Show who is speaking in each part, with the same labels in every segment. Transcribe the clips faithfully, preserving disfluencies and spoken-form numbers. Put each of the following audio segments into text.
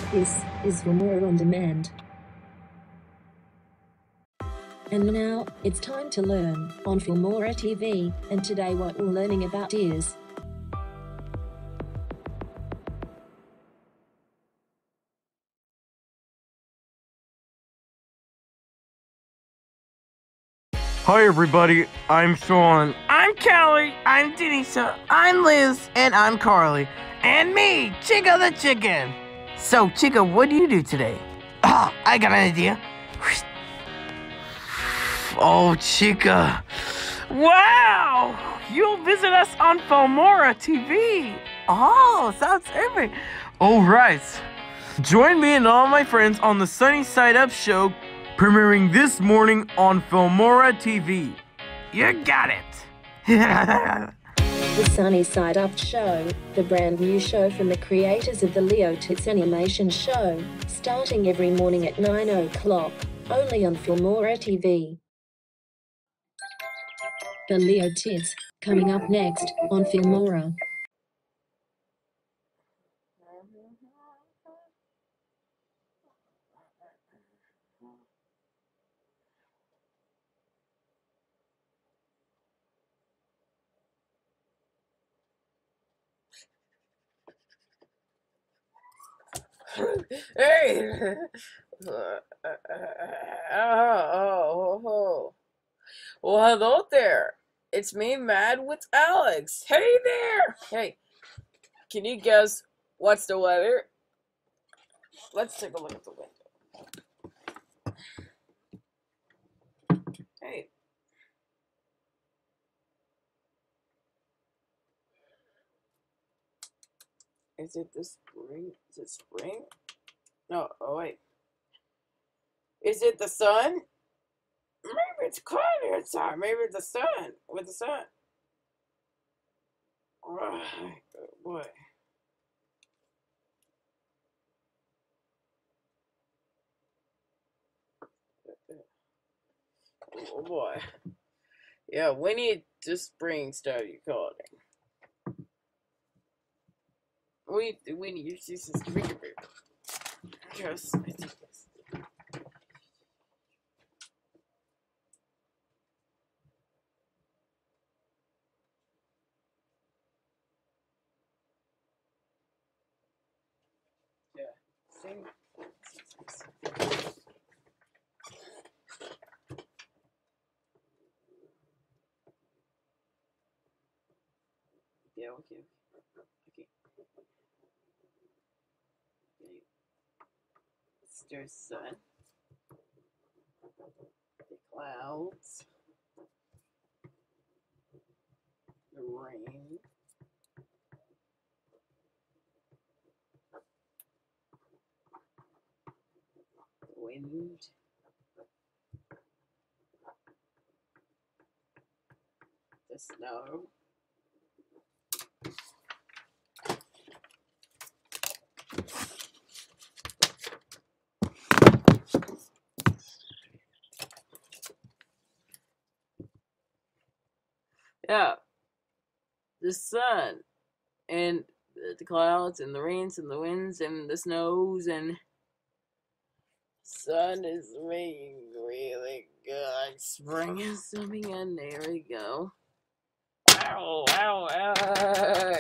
Speaker 1: This is Filmora On Demand. And now, it's time to learn on Filmora T V, and today what we're learning about is
Speaker 2: Hi everybody, I'm Sean.
Speaker 3: I'm Callie. I'm Denisa. I'm Liz. And I'm Carly. And me, Chica the Chicken. So, Chica, what do you do today? Ah, I got an idea. Oh, Chica. Wow! You'll visit us on Filmora T V. Oh, sounds perfect.
Speaker 2: All right, join me and all my friends on the Sunny Side Up show, premiering this morning on Filmora T V.
Speaker 3: You got it.
Speaker 1: The Sunny Side Up Show, the brand new show from the creators of the Leo Tits animation show, starting every morning at nine o'clock, only on Filmora T V. The Leo Tits, coming up next on Filmora.
Speaker 4: Hey! oh, oh, oh. Well, hello there. It's me, Mad with Alex. Hey there! Hey, can you guess what's the weather? Let's take a look at the window. Hey. Is it the spring? Is it spring? No, oh wait. Is it the sun? Maybe it's cloudy outside. Maybe it's the sun. With the sun. Oh, boy. Oh boy. Yeah, we need to spring study calling. We we need to use this speaker. Yes, I think this. Yeah. Sing. Yeah, okay. Okay. Okay. There's sun. The clouds. The rain. The wind. The snow. Yeah. The sun and the clouds and the rains and the winds and the snows and sun is making really good. Spring is coming in. There we go. Ow, ow, ow.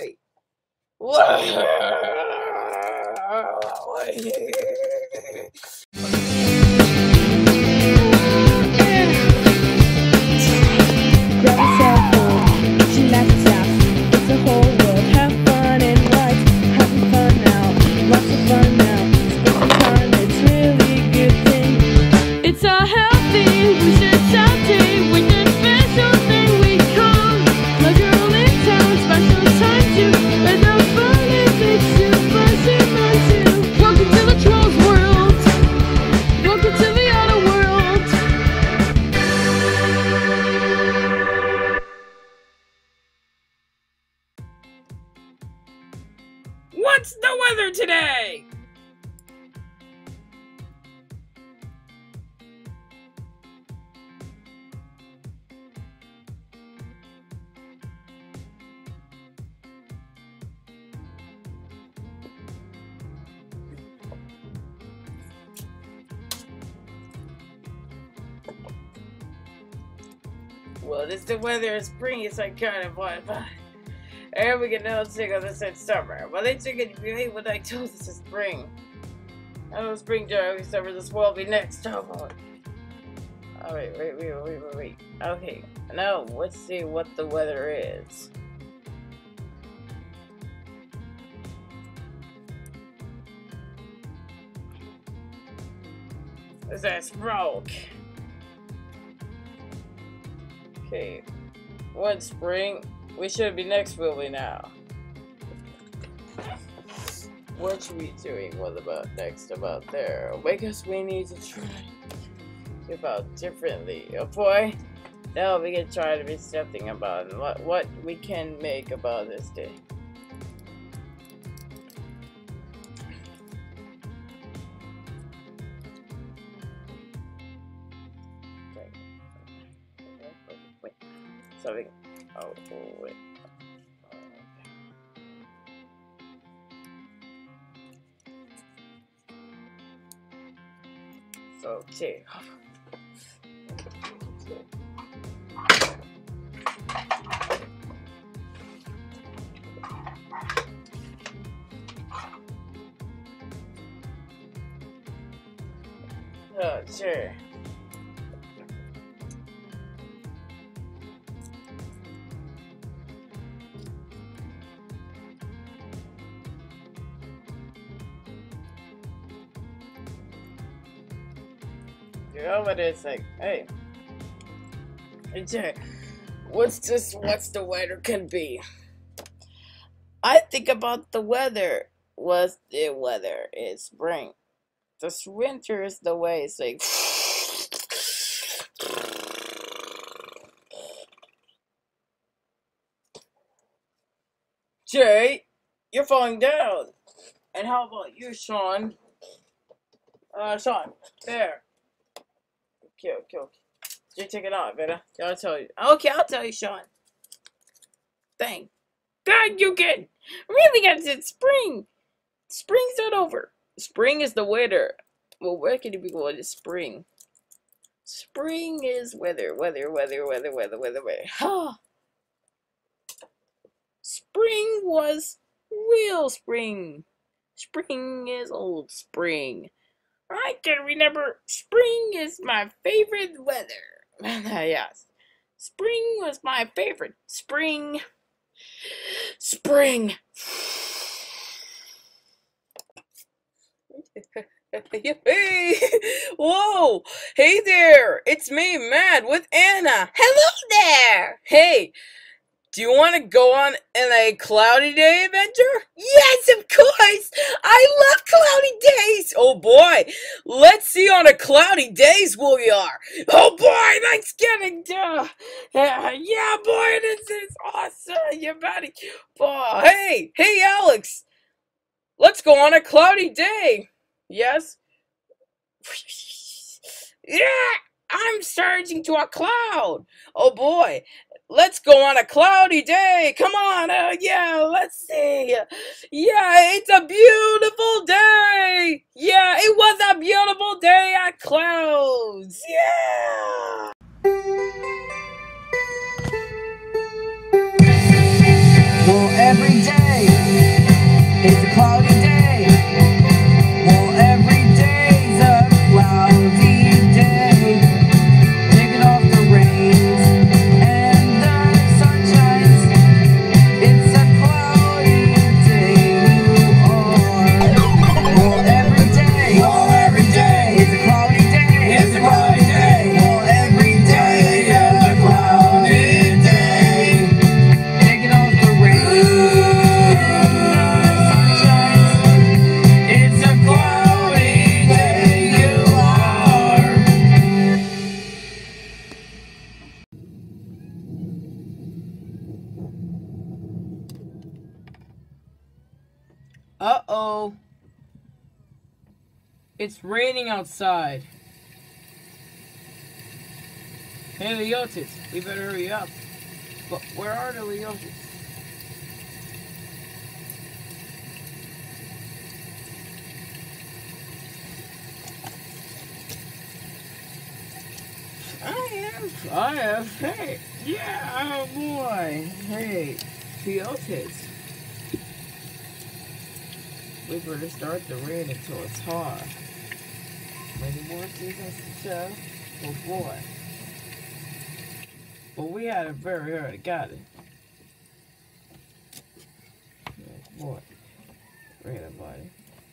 Speaker 5: Grab a cell phone, she laughs out. It's the whole world. Have fun and life. Having fun now. Lots of fun now. Spend time, it's really good thing. It's a healthy, we should shout with a special thing we call pleasure in town. Special time too. Where the fun is it's super super too. Welcome to the trolls world. Welcome to the other world.
Speaker 4: What's the weather today? Well, it's the weather in spring, it's like kind of what, but and we can now take on this in summer. Well, they took it really when I told this is spring. I know spring, January, summer, this will be next. Oh, boy. Oh, wait, wait, wait, wait, wait, wait. Okay, now let's see what the weather is. Is that broke? Okay, one spring. We should be next, will we now? What should we be doing? What about next? About there? I guess we need to try about differently. Oh boy. Now we can try to be something about what, what we can make about this day. Wait. Something. Oh, oh wait. Okay. Oh, sure. You know what it's like? Hey, hey, Jay, what's this? What's the weather can be? I think about the weather. What's the weather? It's spring. This winter is the way it's like. Jay, you're falling down. And how about you, Sean? Uh, Sean, there. Okay, okay, okay. You take it out, better. I'll tell you. Okay, I'll tell you, Sean. Thank God you can. Really, guys, it's spring. Spring's not over. Spring is the weather. Well, where can you be going to spring? Spring is weather, weather, weather, weather, weather, weather, weather. Ha! Spring was real spring. Spring is old spring. I can remember spring is my favorite weather. Yes. Spring was my favorite. Spring. Spring. Hey! Whoa! Hey there! It's me, Matt, with Anna. Hello there! Hey! Do you want to go on in a cloudy day adventure? Yes, of course! I love cloudy days! Oh boy! Let's see on a cloudy days who we are! Oh boy! Let's get it done! Uh, yeah, boy! This is awesome! You buddy! Oh, hey! Hey, Alex! Let's go on a cloudy day! Yes? Yeah! I'm surging to a cloud! Oh boy! Let's go on a cloudy day. Come on. Uh, yeah, let's see. Yeah, it's a beautiful day. Yeah, it was a beautiful day at clouds. Yeah.
Speaker 3: Well, every day is a cloudy day. Well, every day's a cloudy day. Taking off the rains.
Speaker 4: Uh-oh. It's raining outside. Hey, Leotis, we better hurry up. But where are the Leotis? I am, I am, hey, Yeah, oh boy. Hey, Piotis. We better start the rain until it's hot. Many more seasons to show? Oh boy. Well, we had it very early, got it. Oh boy. Rain buddy.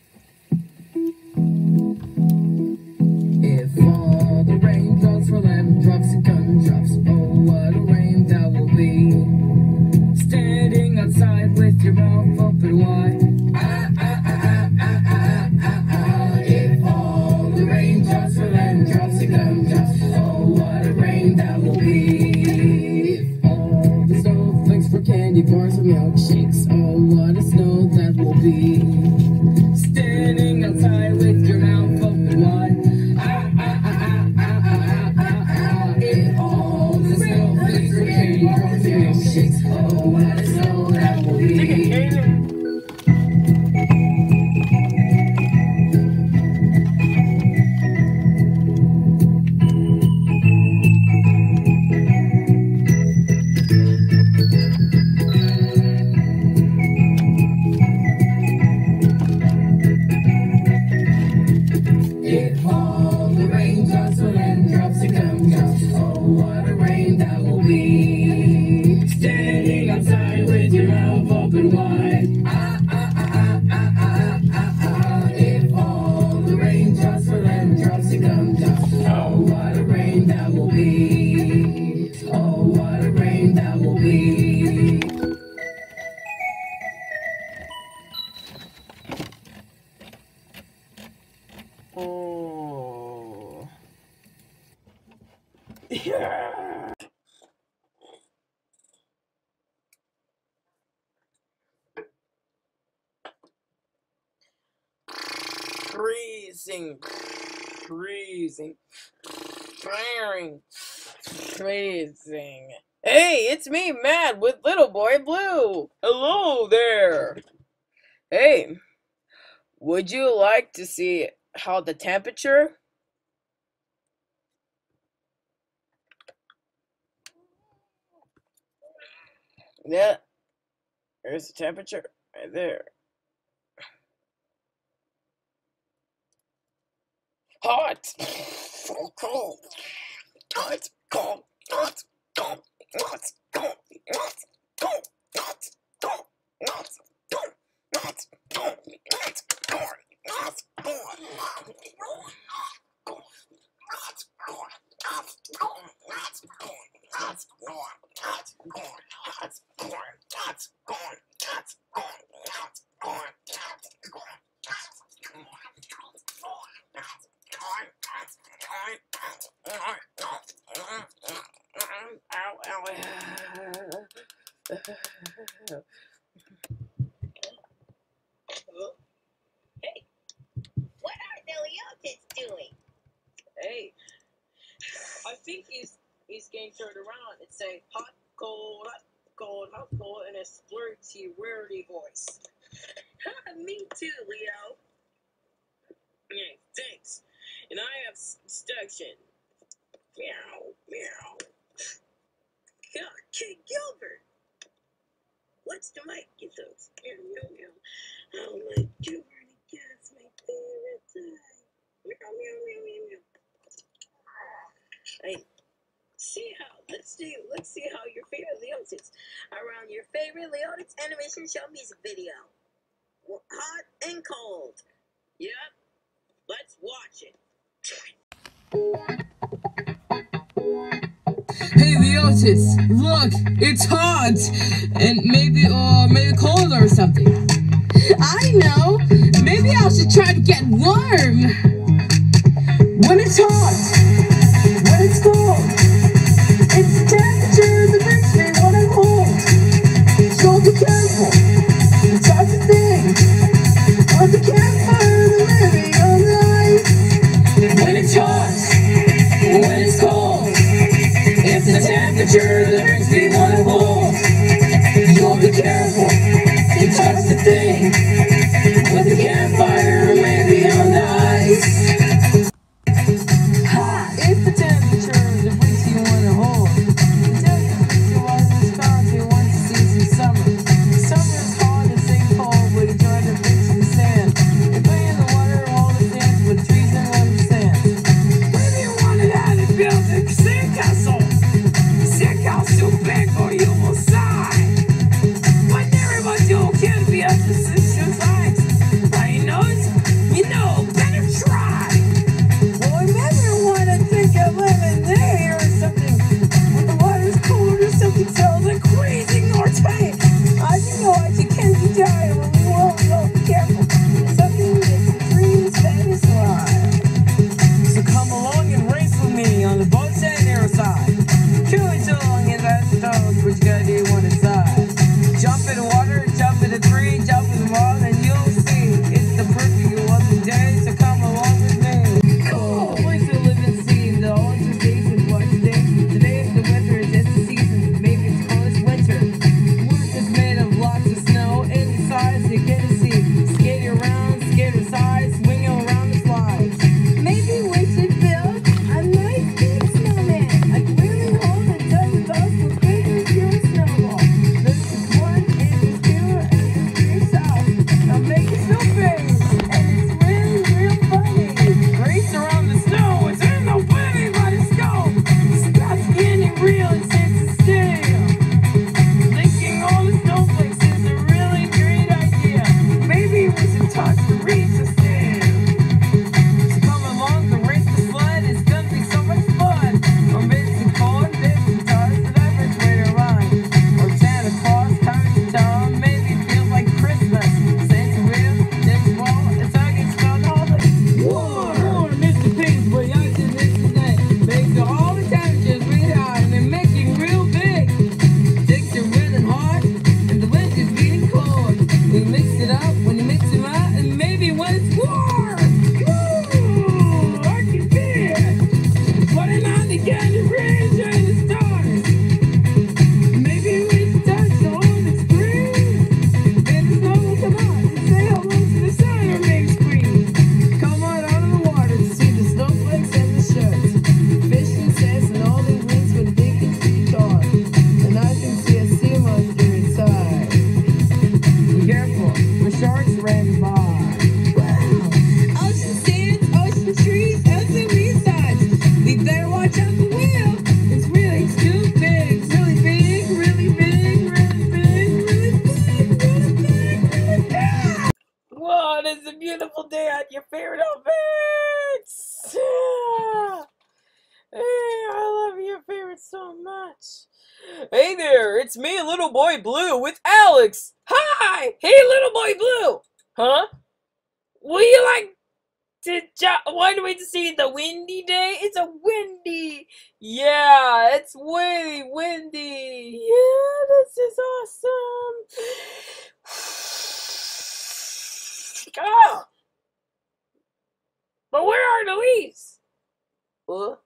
Speaker 6: If all the raindrops were lemon-drops and gumdrops, oh, what a rain that will be. Standing outside with your mouth open wide. Ah, ah, ah, ah, ah, ah, ah, ah. If all the raindrops were lemon-drops and gumdrops, oh, what a rain that will be. If all the snowflakes were candy bars or milkshakes, oh, what a snow that will be. Standing outside with your mouth open wide. Oh, what a snow that will be. If all the raindrops were raindrops and gumdrops, oh, what a rain that will be. Standing outside with your mouth open wide. Ah, ah, ah, ah, ah, ah, ah. If all the raindrops were raindrops and gumdrops, oh, what a rain that will be. Oh, what a rain that will be.
Speaker 4: Oh. Yeah. Freezing, freezing, flaring, freezing. Hey, it's me, Matt, with Little Boy Blue. Hello there. Hey, would you like to see how the temperature? Yeah, there's the temperature right there. Hot, cold, hot, cold, hot, cold, hot, cold, hot, cold, hot, cold, hot, cold, hot, cold, hot, cold, hot,
Speaker 7: Hey, what are the Leotids doing?
Speaker 4: Hey, I think he's he's getting turned around and saying hot, cold, hot, cold, hot, cold in a splurty, weirdy voice.
Speaker 7: Me too, Leo.
Speaker 4: Yeah, thanks. And I have instruction. Meow, meow.
Speaker 7: Yeah, Kid Gilbert. What's the mic, you folks? Meow, meow, meow. Oh, my Gilbert again's my favorite time. Meow, meow, meow, meow, meow. Hey, see how, let's see, let's see how your favorite Leotids around your favorite Leotids animation show music video. Hot and cold. Yep. Let's watch it.
Speaker 6: Hey Leotis, look, it's hot, and maybe, or maybe cold or something. I know. Maybe I should try to get warm. When it's hot, when it's cold, it's the temperature that makes me want to hold. So be careful. It's hard to think. On the campfire, the living on the ice. When it's hot, when it's cold, it's the temperature that makes me want to hold. You'll be careful, it's just a thing. With the campfire, maybe on the ice. giant, but we won't go. Be careful. Something makes the trees better slide. So come along and race with me on the boat's head arrow side. Chewing so long as I stones, what you gotta do one inside. Jump in the water, jump in the tree, jump in the wall, and you'll see it's the perfect lovely day. So come along with me. Cool. Place to live and see the orange season. What today? Today is the winter, it's the season. Maybe it's cold as winter. Work is made of lots of snow. Any size you get to see. Skate around, skate aside, swing around the slides. Maybe we should build a nice big snowman. Like really hold and touch with us for bigger, pure snowball. This is one, and this two, and this three south. Now make it so big, and it's really, real funny. Race around the snow, it's in no funny, but it's go. Stop getting real and sense of steel. Licking all the snowflakes is a really great idea. Maybe we should touch the reach of steel. So come along, the race the sled is gonna be so much fun. Or bits and corn, bits and tars, the average way to run. Or Santa Claus coming to town, maybe it feels like Christmas. Santa will, this fall, it's all gets fun all the war. War, Mister Pig's way out to this today. Makes all the temperatures really high and they're making real big. Sticks are really hard and the winter's getting cold. We mix it up when you mix them out and maybe when it's war. Woo! I can feel it. Putting on the candy rings and the stars. Maybe we should touch the old screen. And the snow will come out and say hello to the sun or make scream. Come on out of the water to see the snowflakes and the shirts. Fish and sass and all the wings when they can see cars. And I can see a sea monster inside. Be careful, the sharks ran by. Wow! Ocean sands, ocean trees, ocean sides. We better watch out the wheel. It's really it's too big. It's really big, really big, really big, really big, really big, really big.
Speaker 4: Whoa, this is a beautiful day at your favorite outfits. Yeah. Hey, I love your favorite so much. Hey there, it's me, Little Boy Blue, with Alex. Hi! Hey, Little Boy Blue! Huh? Would you like to jo- want me to see the windy day? It's a windy. Yeah, it's way windy. Yeah, this is awesome. Oh. But where are the leaves? Huh?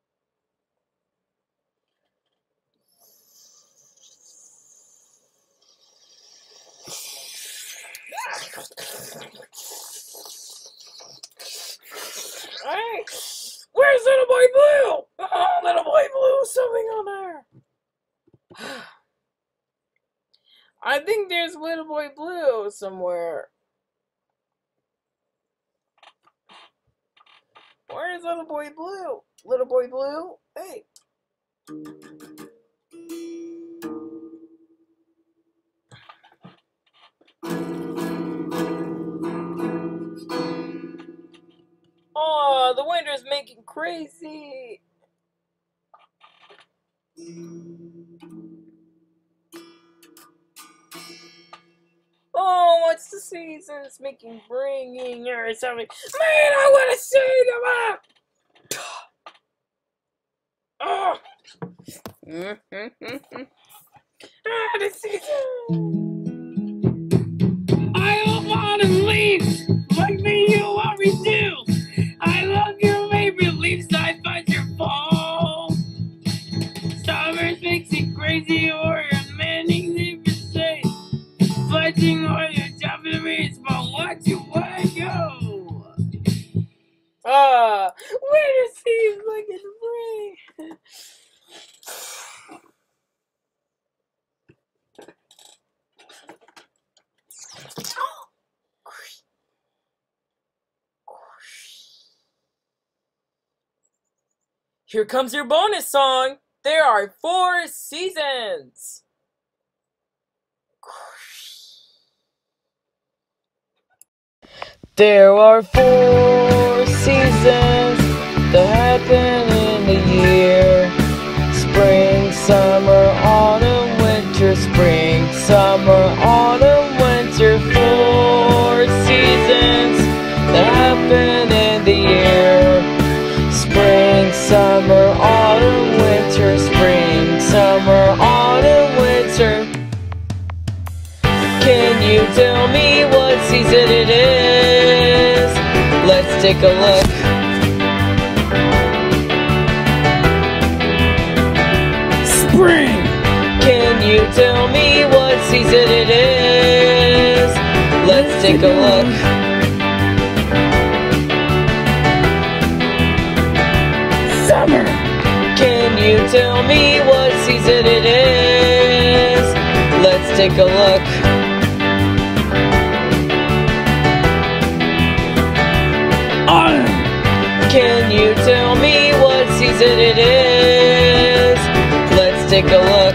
Speaker 4: Hey, where's Little Boy Blue? Oh, Little Boy Blue, something on there. I think there's Little Boy Blue somewhere. Where's Little Boy Blue? Little Boy Blue? Hey. Oh, the winter's making crazy. Oh, what's the season? It's making bringing or something. Man, I want to see them up. Oh. Mm-hmm. Ah, the season. I love autumn leaves, like me you always do. I love your favorite leaves, I find your fall. Summer makes it crazy, or a many different shades. Fledging or your jumping reeds, but what you wanna go? Ah, winter seems like it's spring. Here comes your bonus song. There are four seasons. There are four seasons that happen in the year. Spring, summer, autumn, winter. Spring, summer, autumn, winter. take a look.
Speaker 3: Spring!
Speaker 4: Can you tell me what season it is? Let's take a look.
Speaker 3: Summer!
Speaker 4: Can you tell me what season it is? Let's take a look.
Speaker 3: Autumn!
Speaker 4: Can you tell me what season it is? Let's take a look.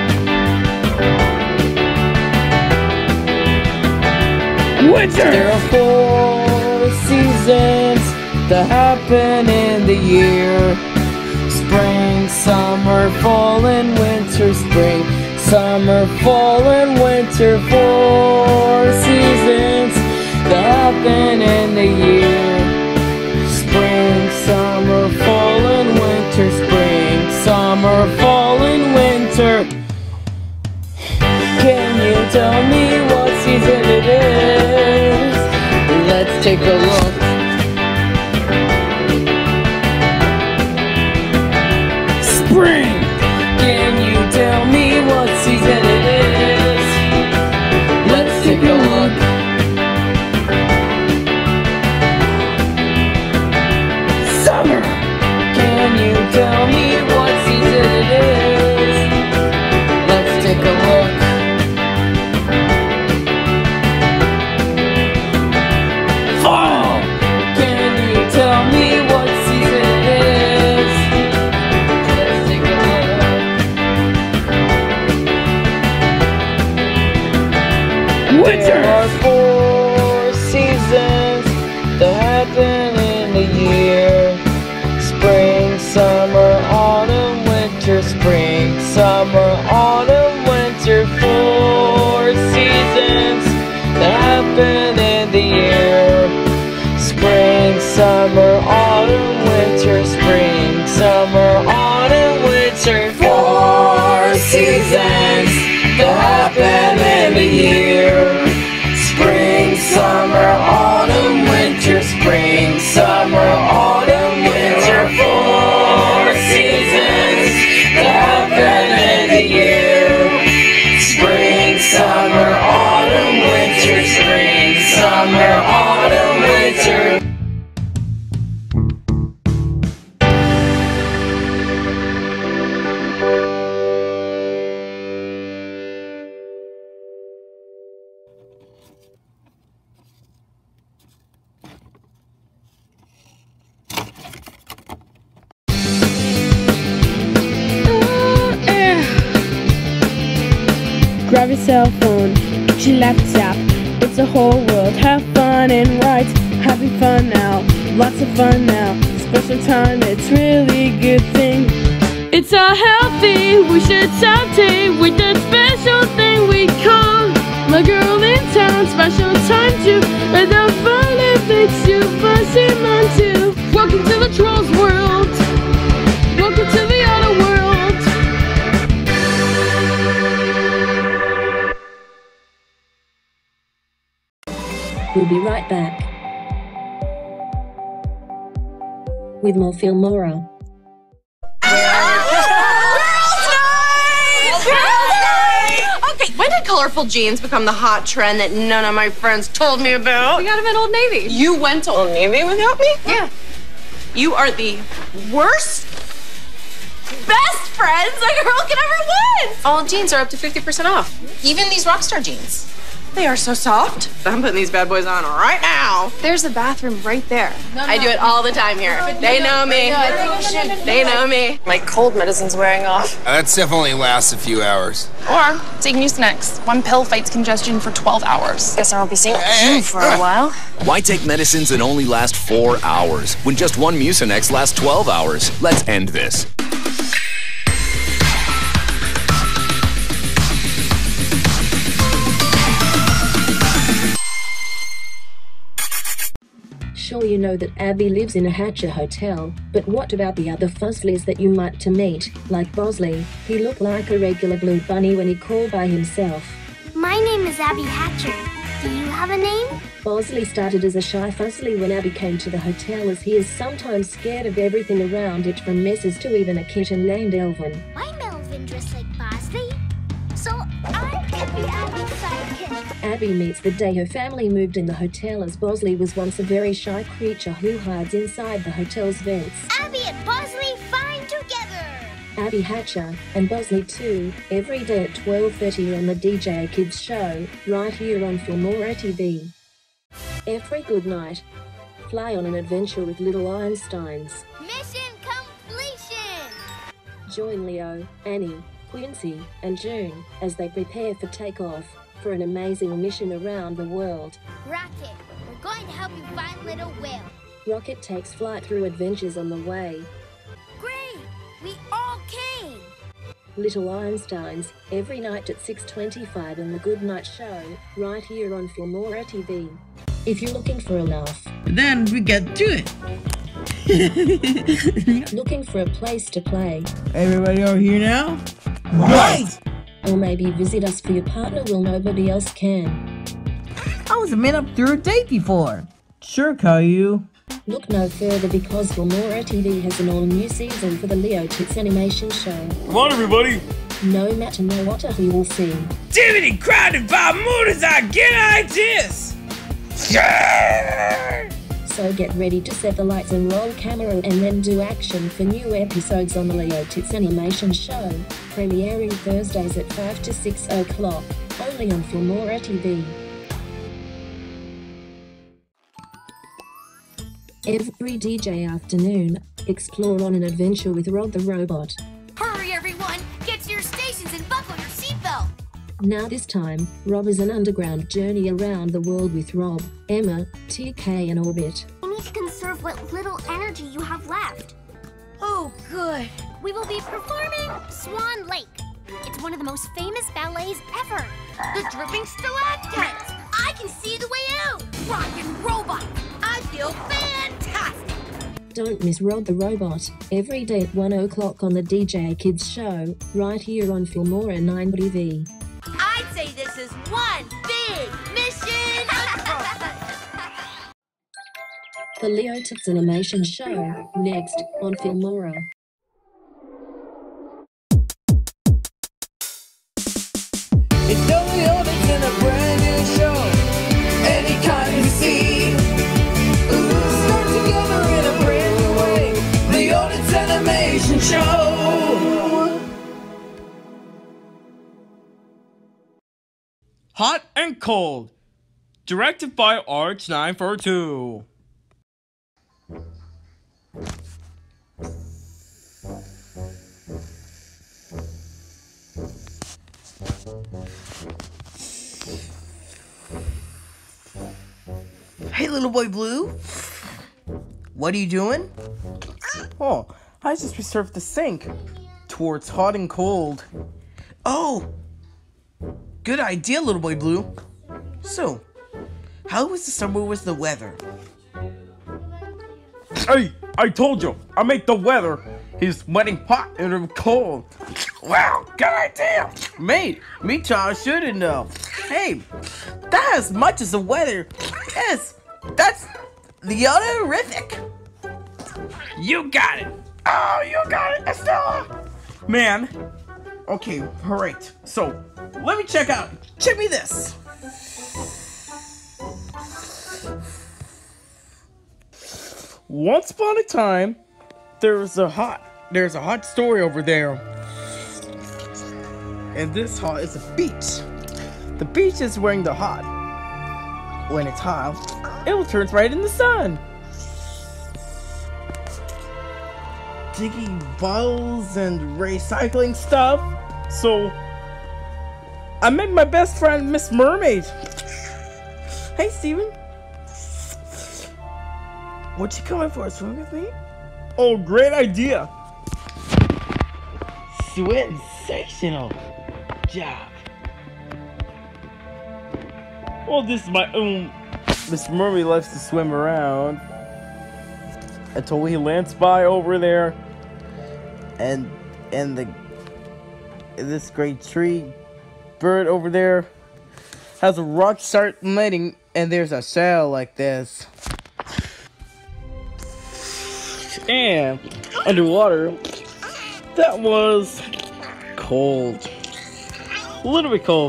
Speaker 3: Winter!
Speaker 4: There are four seasons that happen in the year. Spring, summer, fall, and winter. Spring, summer, fall, and winter. Four seasons that happen in the year. Spring, summer, fall, and winter. Spring, summer, fall, and winter. Can you tell me what season it is? Let's take a look.
Speaker 3: Spring!
Speaker 4: Can you tell me what season it is? Let's take a look.
Speaker 3: Summer!
Speaker 4: Can you tell me what season it is? Let's take a look.
Speaker 3: Fall!
Speaker 4: Can you tell me what season it is? Let's take a look.
Speaker 3: Winter!
Speaker 4: There are four seasons that happen in the year. Spring, summer, autumn, winter. Spring, summer, autumn, winter. Four seasons that happen in the year. Spring, summer, autumn, winter. Spring, summer, autumn, winter. Four seasons that happen in the year. Spring, summer, autumn, winter. Spring, summer, autumn, winter. Four seasons that happen in the year. Spring, summer, autumn, winter. Spring, summer, autumn, winter.
Speaker 5: Grab your cell phone, get your laptop. It's a whole world. Have fun and write. Having fun now, lots of fun now. Special time, it's really a good thing. It's all healthy, we should salty with that special thing we call the girl in town. Special time too, and the fun it makes you fuzzy man too. Welcome to the trolls world. Welcome to the other world.
Speaker 1: We'll be right back with more Filmora.
Speaker 8: Okay, when did colorful jeans become the hot trend that none of my friends told me about?
Speaker 9: We got them at Old Navy.
Speaker 8: You went to Old Navy without me?
Speaker 9: Yeah.
Speaker 8: You are the worst, best friends a girl could ever want.
Speaker 9: All jeans are up to fifty percent off. Even these Rockstar jeans.
Speaker 8: They are so soft. I'm putting these bad boys on right now.
Speaker 9: There's a bathroom right there.
Speaker 8: I do it all the time here. They know me. They know me.
Speaker 9: My cold medicine's wearing off.
Speaker 10: That stuff only lasts a few hours.
Speaker 11: Or take Mucinex. One pill fights congestion for twelve hours.
Speaker 9: Guess I won't be seeing you for a while.
Speaker 12: Why take medicines that only last four hours when just one Mucinex lasts twelve hours? Let's end this.
Speaker 1: Sure, you know that Abby lives in a Hatcher hotel, but what about the other fuzzlies that you might to meet, like Bosley? He looked like a regular blue bunny when he called by himself.
Speaker 13: My name is Abby Hatcher. Do you have have a name?
Speaker 1: Bosley started as a shy fuzzly when Abby came to the hotel, as he is sometimes scared of everything around it, from messes to even a kitten named Elvin.
Speaker 13: I'm Elvin, dressed like Bosley. So I could be Abby's sidekick.
Speaker 1: Abby meets the day her family moved in the hotel, as Bosley was once a very shy creature who hides inside the hotel's vents.
Speaker 13: Abby and Bosley find together.
Speaker 1: Abby Hatcher and Bosley too, every day at twelve thirty on the D J Kids show, right here on Filmora T V. Every good night, fly on an adventure with little Einsteins.
Speaker 13: Mission completion!
Speaker 1: Join Leo, Annie, Quincy, and June as they prepare for takeoff for an amazing mission around the world.
Speaker 13: Rocket, we're going to help you find little Will.
Speaker 1: Rocket takes flight through adventures on the way.
Speaker 13: Great! We all came!
Speaker 1: Little Einsteins, every night at six twenty-five on The Good Night Show, right here on Filmora T V. If you're looking for a laugh,
Speaker 3: then we get to it.
Speaker 1: Looking for a place to play,
Speaker 3: Everybody over here now? Right!
Speaker 1: Or maybe visit us for your partner while nobody else can.
Speaker 3: I was meant up through a date before. Sure, Caillou.
Speaker 1: Look no further, because Filmora T V has an all-new season for the Leo Tits animation show.
Speaker 2: Come on, everybody!
Speaker 1: No matter no what we will see.
Speaker 2: Timothy crowded by mooders, I get ideas! Yeah!
Speaker 1: So get ready to set the lights and roll camera and then do action for new episodes on the Leo Tits animation show, premiering Thursdays at five to six o'clock, only on Filmora T V. Every D J afternoon, explore on an adventure with Rod the Robot.
Speaker 13: Hurry, everyone! Get to your stations and buckle your seatbelt!
Speaker 1: Now this time, Rob is an underground journey around the world with Rob, Emma, T K and Orbit.
Speaker 13: You need to conserve what little energy you have left. Oh, good. We will be performing Swan Lake. It's one of the most famous ballets ever. The dripping stalactites. I can see the way out. Rockin' robot. I feel fantastic.
Speaker 1: Don't miss Rod the Robot, every day at one o'clock on the D J Kids show, right here on Filmora nine T V.
Speaker 13: I'd say this is one big mission.
Speaker 1: The Leo Tits animation show, next on Filmora.
Speaker 3: It's the Leo Tits in a brand new show. Any kind you see. Ooh, start together in a brand new way. Leo Tits animation show.
Speaker 2: Hot and Cold, directed by Arch nine forty-two.
Speaker 3: Hey, little boy Blue. What are you doing?
Speaker 2: Oh, I just reserved the sink towards hot and cold.
Speaker 3: Oh, good idea, little boy Blue. So, how was the summer with the weather?
Speaker 2: Hey, I told you, I make the weather. He's wetting hot and cold.
Speaker 3: Wow, good idea. Mate, me too, I shouldn't know. Hey, that as much as the weather. Yes, that's the honorific.
Speaker 2: You got it. Oh, you got it, Estella. Man.
Speaker 3: Okay, alright. So, let me check out. Check me this.
Speaker 2: Once upon a time, there was a hot, there's a hot story over there. And this hot is a beach. The beach is wearing the hot. When it's hot, it will turn right in the sun. Digging bottles and recycling stuff. So, I met my best friend, Miss Mermaid. Hey, Steven. Would you come in for a swim with me? Oh, great idea. Sensational job. Well, this is my own. Mister Mermaid loves to swim around until he lands by over there, and and the this great tree bird over there has a rock start landing and there's a shell like this. And underwater, that was cold. A little bit cold.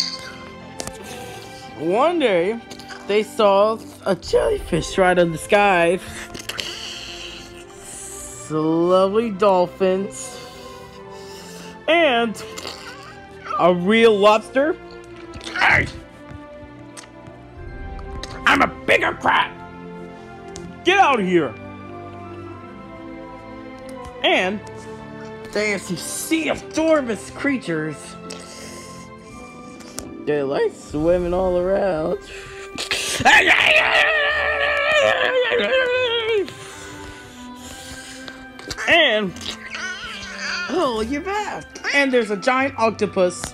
Speaker 2: One day, they saw a jellyfish right in the sky. Some lovely dolphins. And a real lobster. Hey! I'm a bigger crab! Get out of here! And there's a sea of enormous creatures. They like swimming all around. And oh, you're back. And there's a giant octopus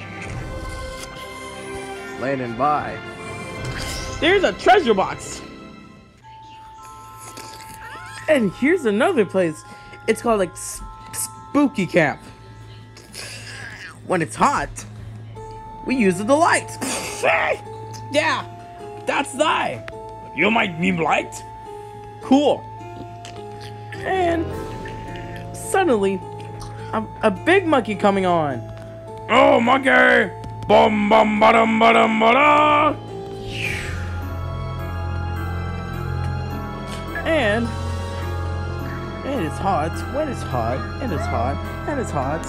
Speaker 2: landing by. There's a treasure box. And here's another place. It's called like sp Spooky Camp. When it's hot, we use the light. Yeah, that's I. You might be light. Cool. And suddenly, a, a big monkey coming on. Oh, monkey! Bum bum ba dum ba dum ba da. And and it's hot. When it's hot, and it's hot, and it's hot.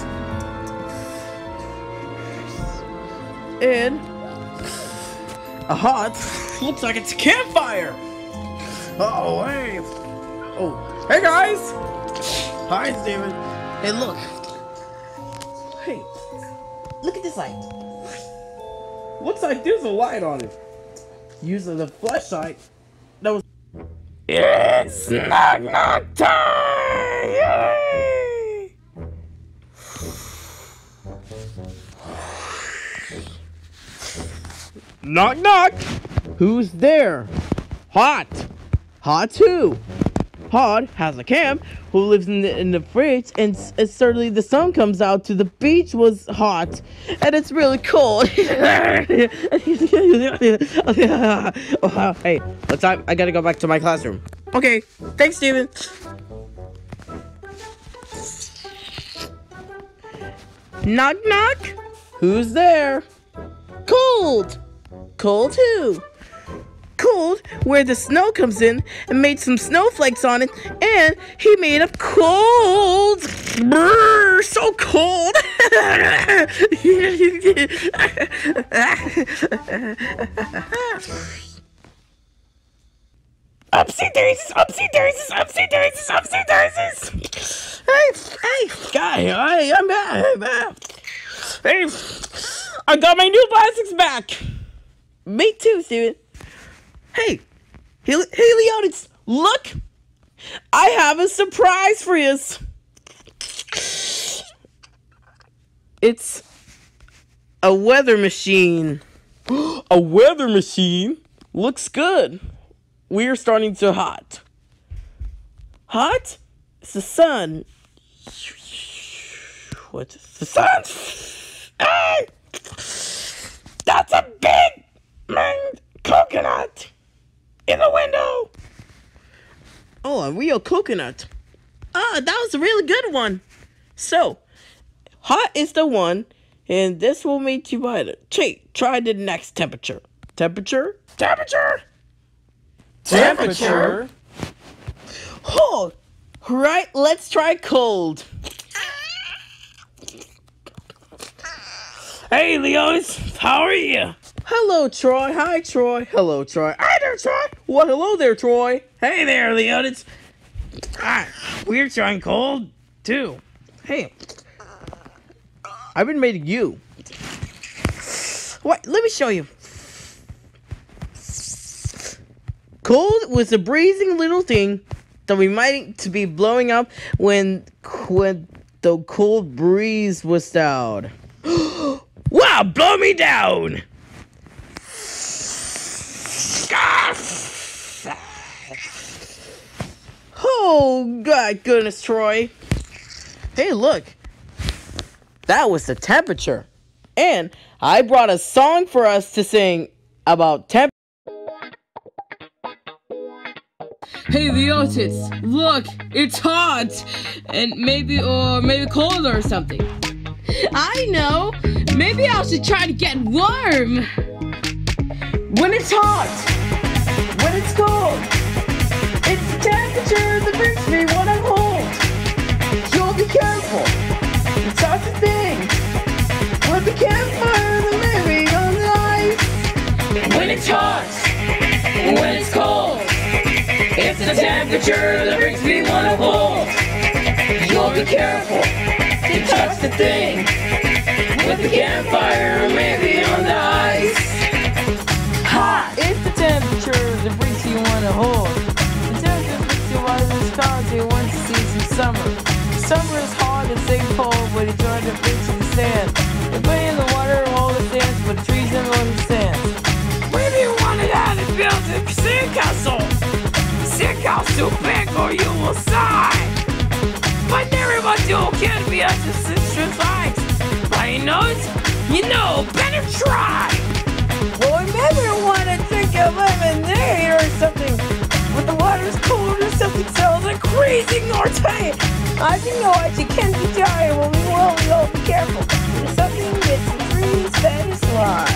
Speaker 2: And a hot looks like it's a campfire. Oh, hey. Oh, hey guys. Hi, Steven. Hey, look. Hey, look at this light. Looks like there's a light on it. Using the flashlight. That was. It's knock knock time! Yay! Knock knock! Who's there? Hot! Hot who? Hot has a camp who lives in the in the fridge, and, and suddenly the sun comes out to the beach was hot, and it's really cold. Hey, what's time? I gotta go back to my classroom. Okay, thanks, Steven. Knock knock. Who's there? Cold. Cold who? Cold, where the snow comes in and made some snowflakes on it, and he made a cold. Brrr, so cold. Upsy daisies, upsy daisies, upsy daisies, upsy daisies. Hey, hey, guy, hey, I'm back, I'm back. Hey, I got my new plastics back. Me too, Steven. Hey, hey, hey, Leonidas, look! I have a surprise for you. It's a weather machine. A weather machine? Looks good. We're starting to hot. Hot? It's the sun. What's the sun? Hey! That's a big man coconut in the window. Oh, a real coconut. Ah, that was a really good one. So, hot is the one, and this will make you better. Hey, try the next temperature. Temperature? Temperature? Temperature? Oh, right, let's try cold. Hey, Leonis, how are you? Hello, Troy. Hi, Troy. Hello, Troy. Hi there, Troy. Well, hello there, Troy. Hey there, Leonis. Ah, we're trying cold, too. Hey, I've been made of you. What? Let me show you. Cold was a breezing little thing that we might to be blowing up when, when the cold breeze was down. Wow, blow me down! Oh, God, goodness, Troy. Hey, look. That was the temperature. And I brought a song for us to sing about temperature.
Speaker 6: Hey, Leotis, look, it's hot! And maybe, or maybe cold or something. I know! Maybe I should try to get warm!
Speaker 3: When it's hot, when it's cold, it's the temperature that brings me what I hold. You'll be careful, it's hard to think. With the campfire, the maybe on the ice. When it's hot, when it's cold, it's the temperature that brings me what I hold. You'll be careful, to touch the thing. With the campfire, maybe on the ice. Hot! It's the temperature that brings you on a hold. The temperature brings you on the stars you want to see some summer. Summer is hard and stay cold when you join the beach in the sand. You play in the water, all the dance, but trees and all the sand. Maybe you want it out and build a sandcastle. Sandcastle too big or you will sigh. But everyone you can be as a sister's lives. By nose, you know, better try. Well, maybe you want to drink a lemonade or something, but the water's cold or something, so like crazy or tight. I think know what you can be tired. Well, we will, we all be careful. There's something that's a trees that is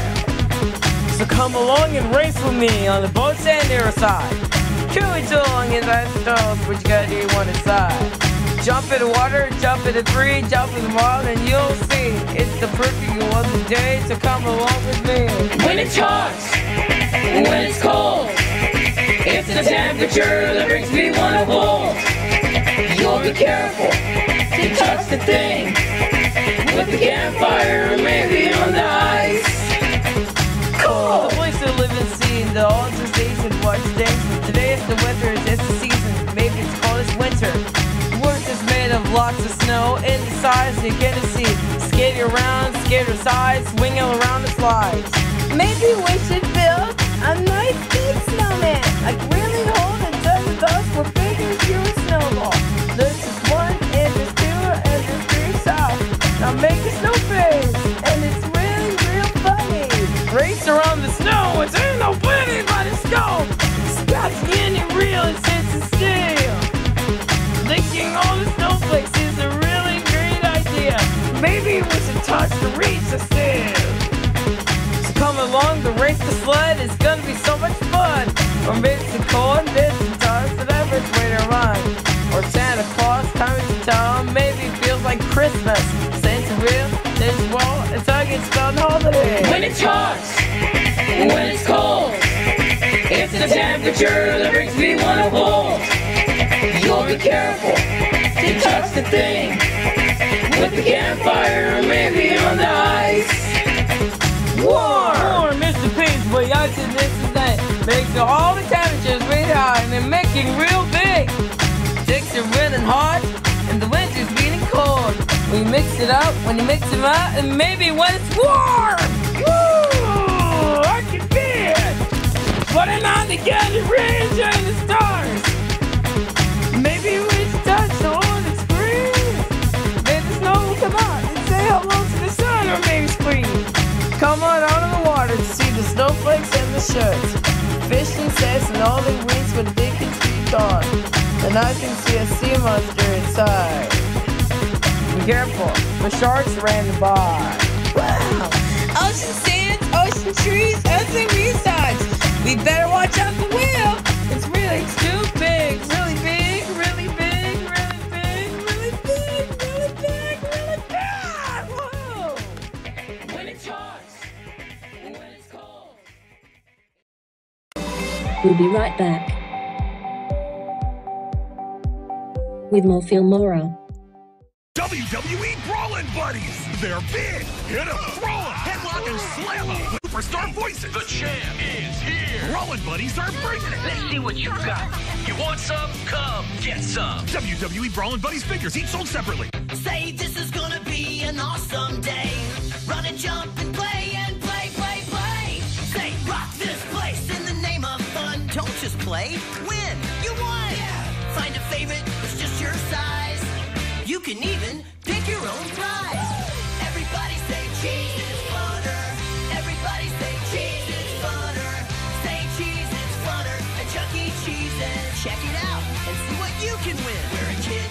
Speaker 3: wild. So come along and race with me on the boats and near side. Chew it along in that stove, but you gotta do one inside. Jump in the water, jump in the tree, jump in the water, and you'll see it's the perfect of the day, so come along with me. When it's hot, when it's cold, it's the temperature that brings me one of hold. You'll be careful to touch the thing. With the campfire, maybe on the ice. Cool! The place to live and see, the altars days and watch things. But today it's the winter, it's the season. Maybe it's called as winter. Is made of lots of snow in the sides you get to see. Skating around, skater sides, swinging around the slides. Maybe we should build a nice big snowman. Like really hold and done with us, we're big as you a snowball. This is one, and there's two, and there's three south. Now make a snow face, and it's really real funny. Race around the snow, it's ain't no plenty but it's go. Scott's getting real and sense of steel. Licking all the snowflakes is a really great idea. Maybe we should touch the reach the steel. So come along, the race the sled is gonna be so much fun. Or maybe it's cold and this and times the average way to run. Or Santa Claus coming to town, maybe it feels like Christmas. Santa real, this well, it's all gets spelled holiday. When it's hot, when it's cold, it's the temperature that brings me one of hold. You'll be careful to touch the thing. With the campfire, maybe on the ice. Warm! Warm, Mister Paisley, I said this and that. Makes all the temperatures really high and they're making real big. Sticks are running hot and the winter's getting cold. When you mix it up, when you mix them out, and maybe when it's warm! Woo! I can feel it! Putting on together, really enjoying the stars. Maybe we should touch the old screen. Maybe the snow will come out and say hello to the sun, or maybe scream. Come on out of the water to see the snowflakes and the shirts. Fish and sets and all the weeds with big and sweet gone. And I can see a sea monster inside. Be careful, the sharks ran by. Wow! Ocean sands, ocean trees, ocean resides. We better watch out the wheel. It's really too big, really big.
Speaker 1: We'll be right back with more Filmora.
Speaker 14: W W E Brawlin' Buddies! They're big! Hit 'em, throw 'em, headlock and slam 'em! Superstar voices! The champ is here! Brawlin' Buddies are bringing it!
Speaker 15: Let's see what you got! You want some? Come get some!
Speaker 14: W W E Brawlin' Buddies figures, each sold separately.
Speaker 16: Say this is gonna be an awesome day. Run and jump and play and play, play, play! Say rock this place in the name of fun! Don't just play, win! You won! Yeah. Find a favorite that's just your size. You can even pick your own prize. Everybody say cheese is funner. Everybody say cheese is funner. Say cheese is funner at Chuck E. Cheese's. Check it out.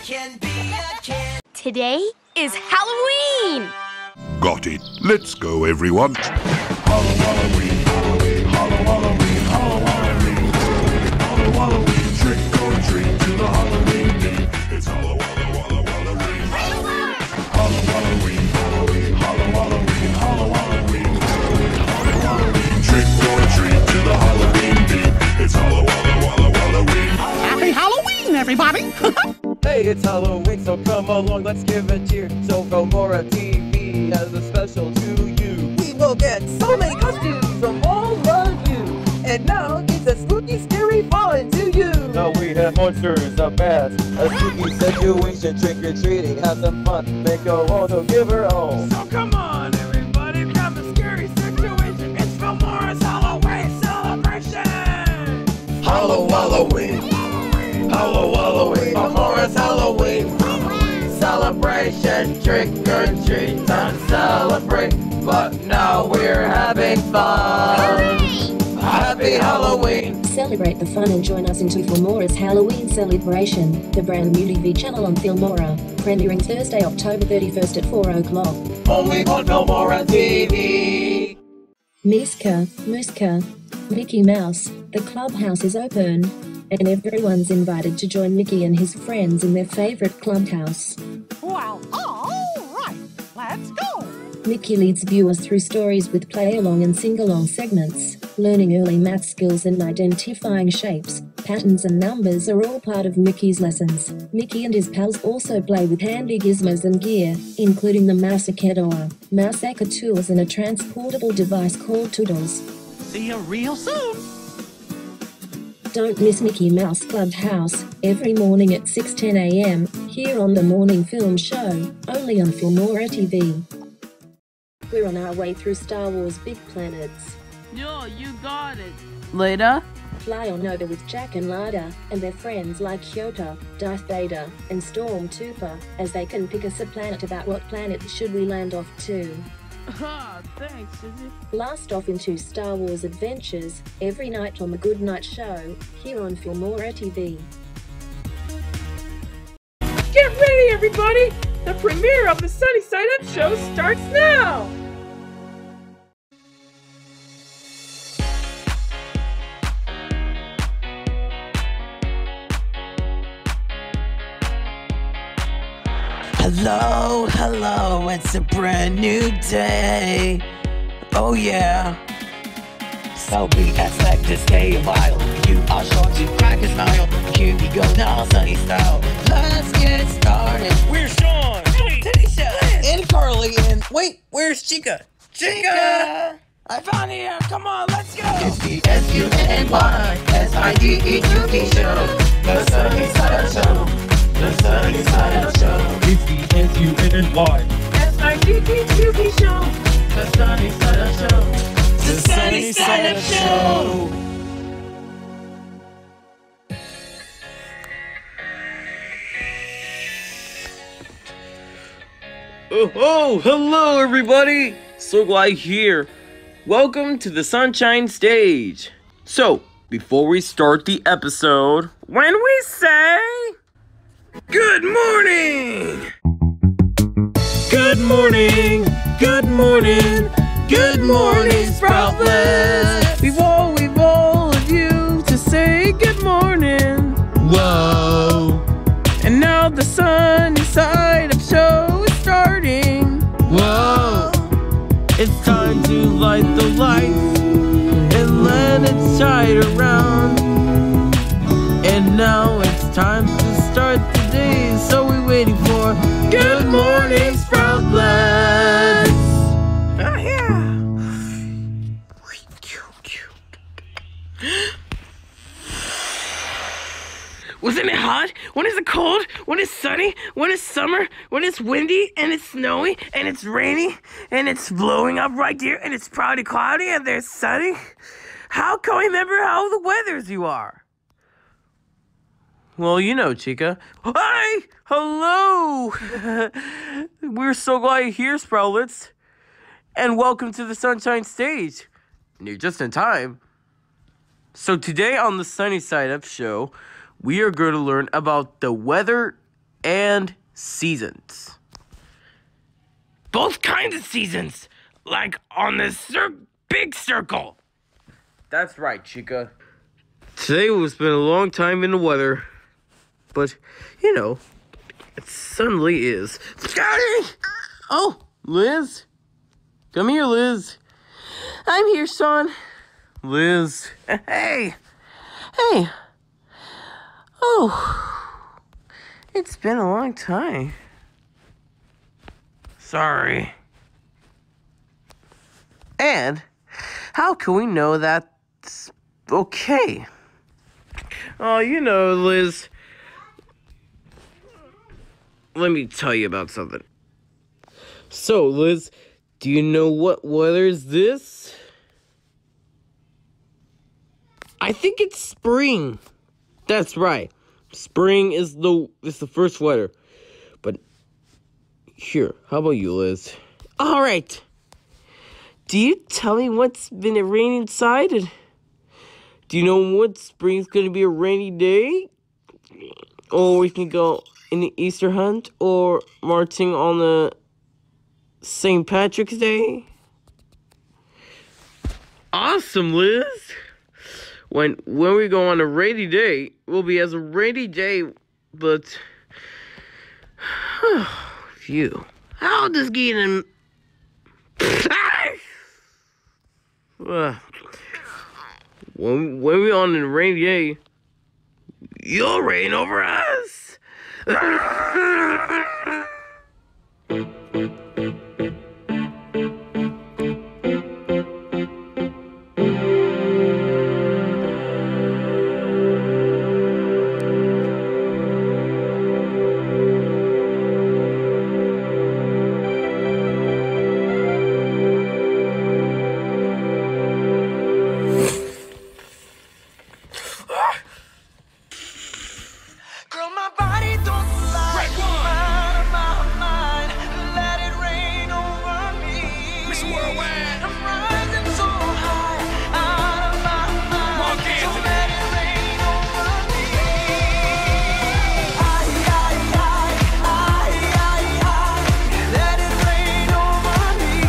Speaker 16: can be a kid.
Speaker 13: Today is Halloween!
Speaker 14: Got it. Let's go, everyone. Halloween, Halloween, Halloween, Halloween, Halloween, trick or treat to the Halloween beat. It's Halloween, Halloween, Halloween, Halloween, Halloween, Halloween, Halloween, trick or treat to the Halloween beat. It's Halloween, Halloween.
Speaker 17: Happy Halloween, everybody!
Speaker 3: Hey, it's Halloween, so come along, let's give a cheer. So Filmora T V has a special to you. We will get so many costumes from all of you. And now it's a spooky, scary fun to you. Now we have monsters, a bats, a spooky situation, trick or treating, have some fun, make a roll, so give her all.
Speaker 15: So come on, everybody, grab a scary situation. It's Filmora's Halloween celebration.
Speaker 3: Hallow Halloween, Hallow Halloween, Filmora's Halloween celebration, trick or treat, time to celebrate. But now we're having fun. Happy Halloween!
Speaker 1: Celebrate the fun and join us into Filmora's Halloween celebration, the brand new T V channel on Filmora, premiering Thursday, October thirty-first at four o'clock.
Speaker 3: Only on Filmora T V!
Speaker 1: Miska, Muska, Mickey Mouse, the clubhouse is open, and everyone's invited to join Mickey and his friends in their favorite clubhouse.
Speaker 17: Well, alright, let's go!
Speaker 1: Mickey leads viewers through stories with play-along and sing-along segments. Learning early math skills and identifying shapes, patterns and numbers are all part of Mickey's lessons. Mickey and his pals also play with handy gizmos and gear, including the Mousekedoa, Mouseka tools and a transportable device called Toodles.
Speaker 17: See you real soon!
Speaker 1: Don't miss Mickey Mouse Clubhouse, every morning at six ten a m, here on the Morning Film Show, only on Filmora T V. We're on our way through Star Wars Big Planets.
Speaker 2: Yo, you got it. Later.
Speaker 1: Fly on over with Jack and Lada, and their friends like Hyota, Darth Vader, and Stormtrooper, as they can pick us a planet about what planet should we land off to.
Speaker 2: Ah, thanks, Susie.
Speaker 1: Blast off into Star Wars adventures, every night on The Good Night Show, here on Filmora T V.
Speaker 4: Get ready, everybody! The premiere of the Sunny Side Up show starts now!
Speaker 3: Hello, hello, it's a brand new day. Oh yeah. So we expect to stay a while. You are sure to crack a smile. Here we go now, Sunny style. Let's get started.
Speaker 15: We're Sean,
Speaker 3: Tanisha,
Speaker 2: And Carly, and wait, where's Chica?
Speaker 3: Chica.
Speaker 15: I found you. Come on, let's go.
Speaker 3: It's the S U N Y S I D E Q T show. The Sunny Side Up show. The Sunny Side Up show.
Speaker 15: It's the S U N Y
Speaker 4: S I D E Q T show.
Speaker 3: The Sunny Side Up show.
Speaker 16: The Sunny Side Up show.
Speaker 2: Oh, oh, hello everybody! So glad you're here. Welcome to the Sunshine Stage. So, before we start the episode, when we say good morning! Good morning, good morning, good morning, Sproutless! We've all, we've all of you to say good morning. Whoa! And now the Sunny Side Up show is starting. Whoa! It's time to light the lights and let it shine around. And now it's time to start the day, so we're waiting for Good Morning Sproutless! Oh yeah! Wasn't it hot? When is it cold? When it's sunny? When it's summer? When it's windy and it's snowy and it's rainy and it's blowing up right here and it's probably cloudy and there's sunny? How can we remember how the weathers you are? Well, you know, Chica. Hi! Hello! We're so glad you're here, Sproutlets. And welcome to the Sunshine Stage. And you're just in time. So today on the Sunny Side Up show, we are going to learn about the weather and seasons.
Speaker 18: Both kinds of seasons, like on this cir- big circle.
Speaker 2: That's right, Chica. Today will spend a long time in the weather, but, you know, it suddenly is. Oh, Liz. Come here, Liz. I'm here, Sean. Liz. Hey. Hey. Oh. It's been a long time. Sorry. And how can we know that's okay? Oh, you know, Liz. Let me tell you about something. So, Liz, do you know what weather is this? I think it's spring. That's right. Spring is the is the first weather. But here, how about you, Liz? All right. Do you tell me what's been raining inside? And do you know what spring's gonna be a rainy day? Or we can go in the Easter hunt or marching on the Saint Patrick's Day? Awesome, Liz. When when we go on a rainy day, we'll be as a rainy day, but phew. How does getting uh, when when we on a rainy day, you'll rain over us.
Speaker 3: Girl, my body don't lie. Out of my mind, let it rain over me.
Speaker 14: Mister Worldwide.
Speaker 3: I'm rising so high, out of my mind. So let it rain over me. Ay, ay, ay, ay, ay, ay. Let it rain over me.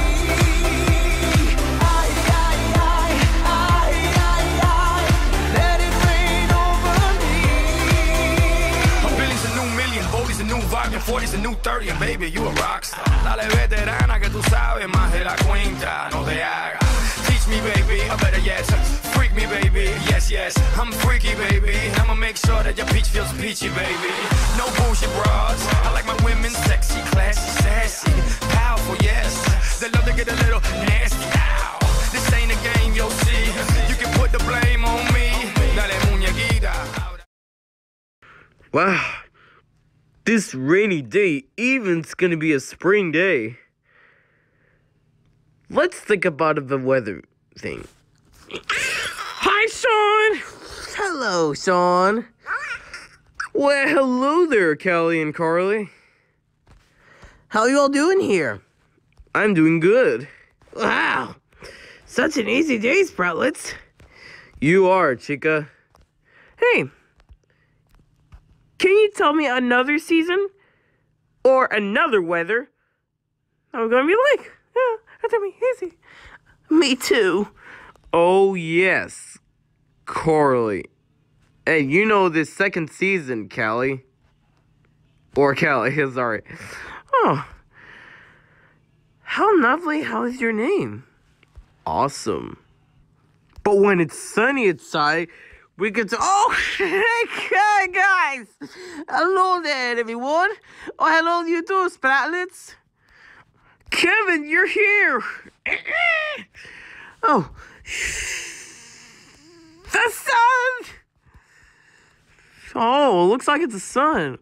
Speaker 3: Ay, ay, ay, ay, ay, ay. Let it rain over me.
Speaker 14: A Billy's a new million, Bodie's a new vibe, and forty's a new thirty, and baby, you a rockstar. Dale veterana que tú sabes más de la cuenta, no te hagas. Teach me, baby, or better yes, freak me, baby, yes, yes. I'm freaky, baby, I'ma make sure that your peach feels peachy, baby. No bullshit bras, I like my women sexy, classy, sassy, powerful, yes. They love to get a little nasty, ow. This ain't a game, you'll see. You can put the blame on me. Dale muñequita.
Speaker 2: Wow. This rainy day even's gonna be a spring day. Let's think about the weather thing. Hi, Sean! Hello, Sean. Well, hello there, Callie and Carly. How you all doing here? I'm doing good. Wow. Such an easy day, Sproutlets. You are, Chica. Hey. Can you tell me another season? Or another weather? I'm gonna be like, yeah, that's gonna be easy. Me too. Oh, yes. Carly. Hey, you know this second season, Callie. Or Callie, sorry. Oh. How lovely. How is your name? Awesome. But when it's sunny outside, we get to, oh, hey guys, hello there everyone, oh hello you too, Spratlets. Kevin, you're here. Oh, the sun. Oh, looks like it's the sun.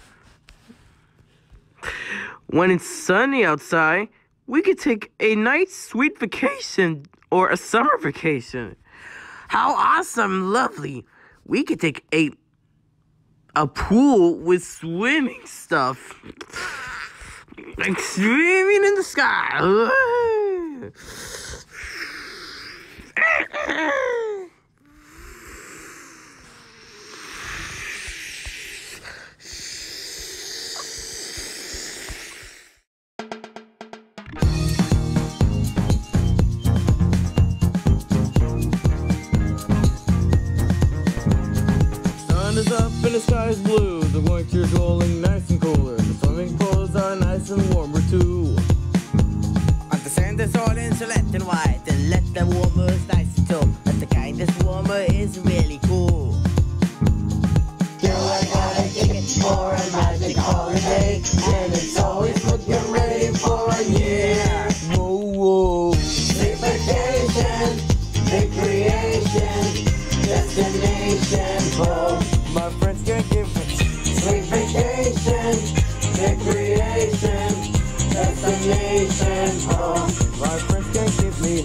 Speaker 2: When it's sunny outside, we could take a nice sweet vacation or a summer vacation. How awesome, lovely. We could take a a pool with swimming stuff. Like swimming in the sky. When the sky is blue, the winter's rolling nice and cooler. The swimming pools are nice and warmer too.
Speaker 3: On the sand is all insulate and white, and let the warmers nice and too. But the kindest warmer is really cool. Still I got a ticket for a magic holiday, and it's always looking ready for a year.
Speaker 2: Whoa, whoa.
Speaker 3: Big vacation, big creation, destination home.
Speaker 2: My friends can't give it.
Speaker 3: Big vacation, big creation, destination home.
Speaker 2: My friends can't give me.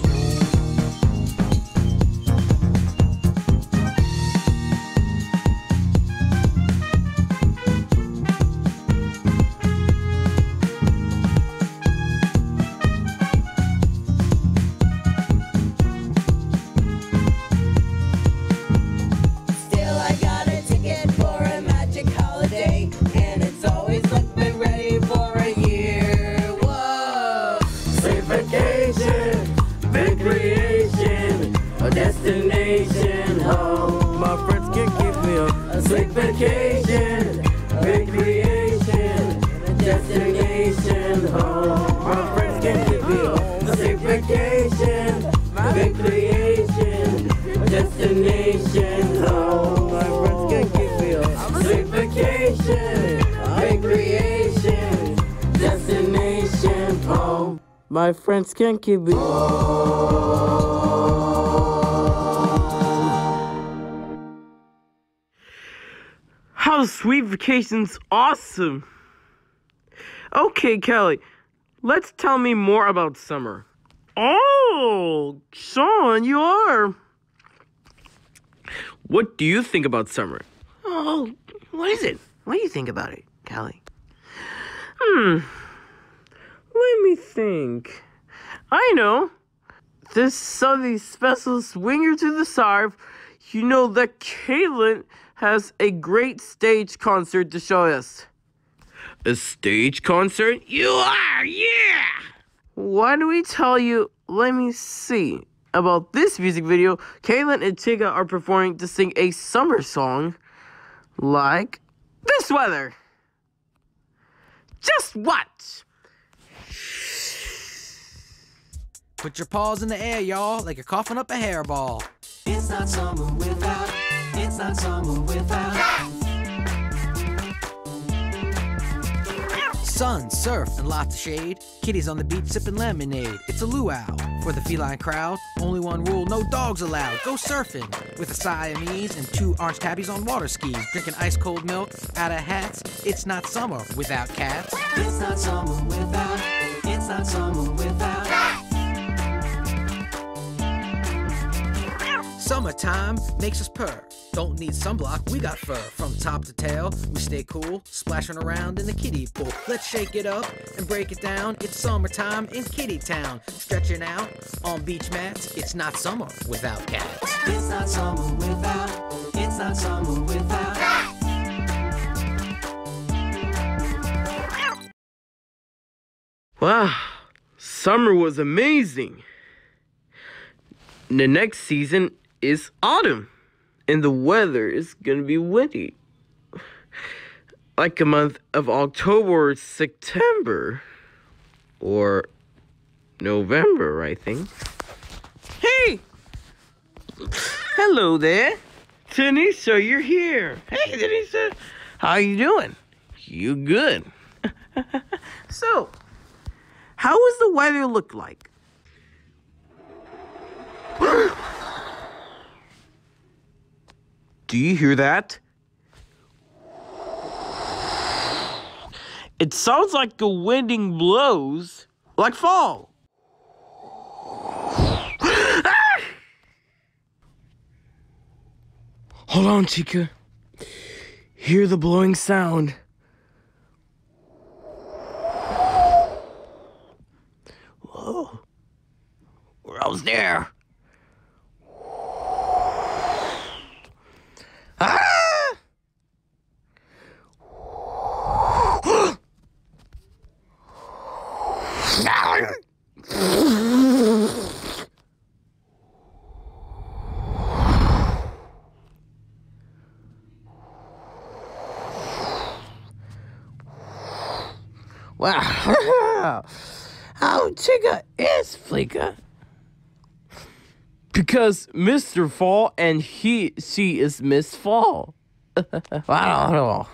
Speaker 3: Still I got a ticket for a magic holiday, and it's always looking ready for a year. Whoa! Big vacation, big creation, a destination home.
Speaker 2: My friends can't give me a.
Speaker 3: A big vacation, big creation, a destination home.
Speaker 2: My friends can't give me a.
Speaker 3: A big vacation, big creation, a destination home.
Speaker 2: My friends can't give me a.
Speaker 3: Big vacation, big creation, destination home.
Speaker 2: My friends can't give me. How Sweet Vacation's awesome. Okay, Kelly, let's tell me more about summer. Oh, Sean, you are. What do you think about summer? Oh, what is it? What do you think about it, Kelly? Hmm. Let me think. I know. This Sunday special swinger to the Sarv, you know that Caitlin has a great stage concert to show us. A stage concert? You are, yeah! Why do we tell you, let me see, about this music video? Caitlin and Chica are performing to sing a summer song like this weather. Just watch.
Speaker 19: Put your paws in the air, y'all, like you're coughing up a hairball.
Speaker 3: It's not summer without, it's not summer without.
Speaker 19: Sun, surf, and lots of shade. Kitties on the beach sipping lemonade. It's a luau for the feline crowd. Only one rule, no dogs allowed. Go surfing with a Siamese and two orange tabbies on water skis. Drinking ice cold milk out of hats. It's not summer without cats.
Speaker 3: It's not summer without, it's not summer without.
Speaker 19: Summertime makes us purr. Don't need sunblock, we got fur. From top to tail, we stay cool, splashing around in the kiddie pool. Let's shake it up and break it down. It's summertime in Kitty Town. Stretching out on beach mats. It's not summer without cats.
Speaker 3: It's not summer without, it's not summer without.
Speaker 2: Wow, summer was amazing. The next season is autumn, and the weather is gonna be windy. Like a month of October or September, or November, I think. Hey! Hello there. Tanisha, you're here. Hey, Tanisha. How you doing? You good. So, how does the weather look like? Do you hear that? It sounds like the winding blows like fall. Hold on, Chica. Hear the blowing sound. Whoa. We're almost there. Ah! Wow. How Chica is Fleeka? Because Mister Fall and he, she is Miss Fall. I don't know.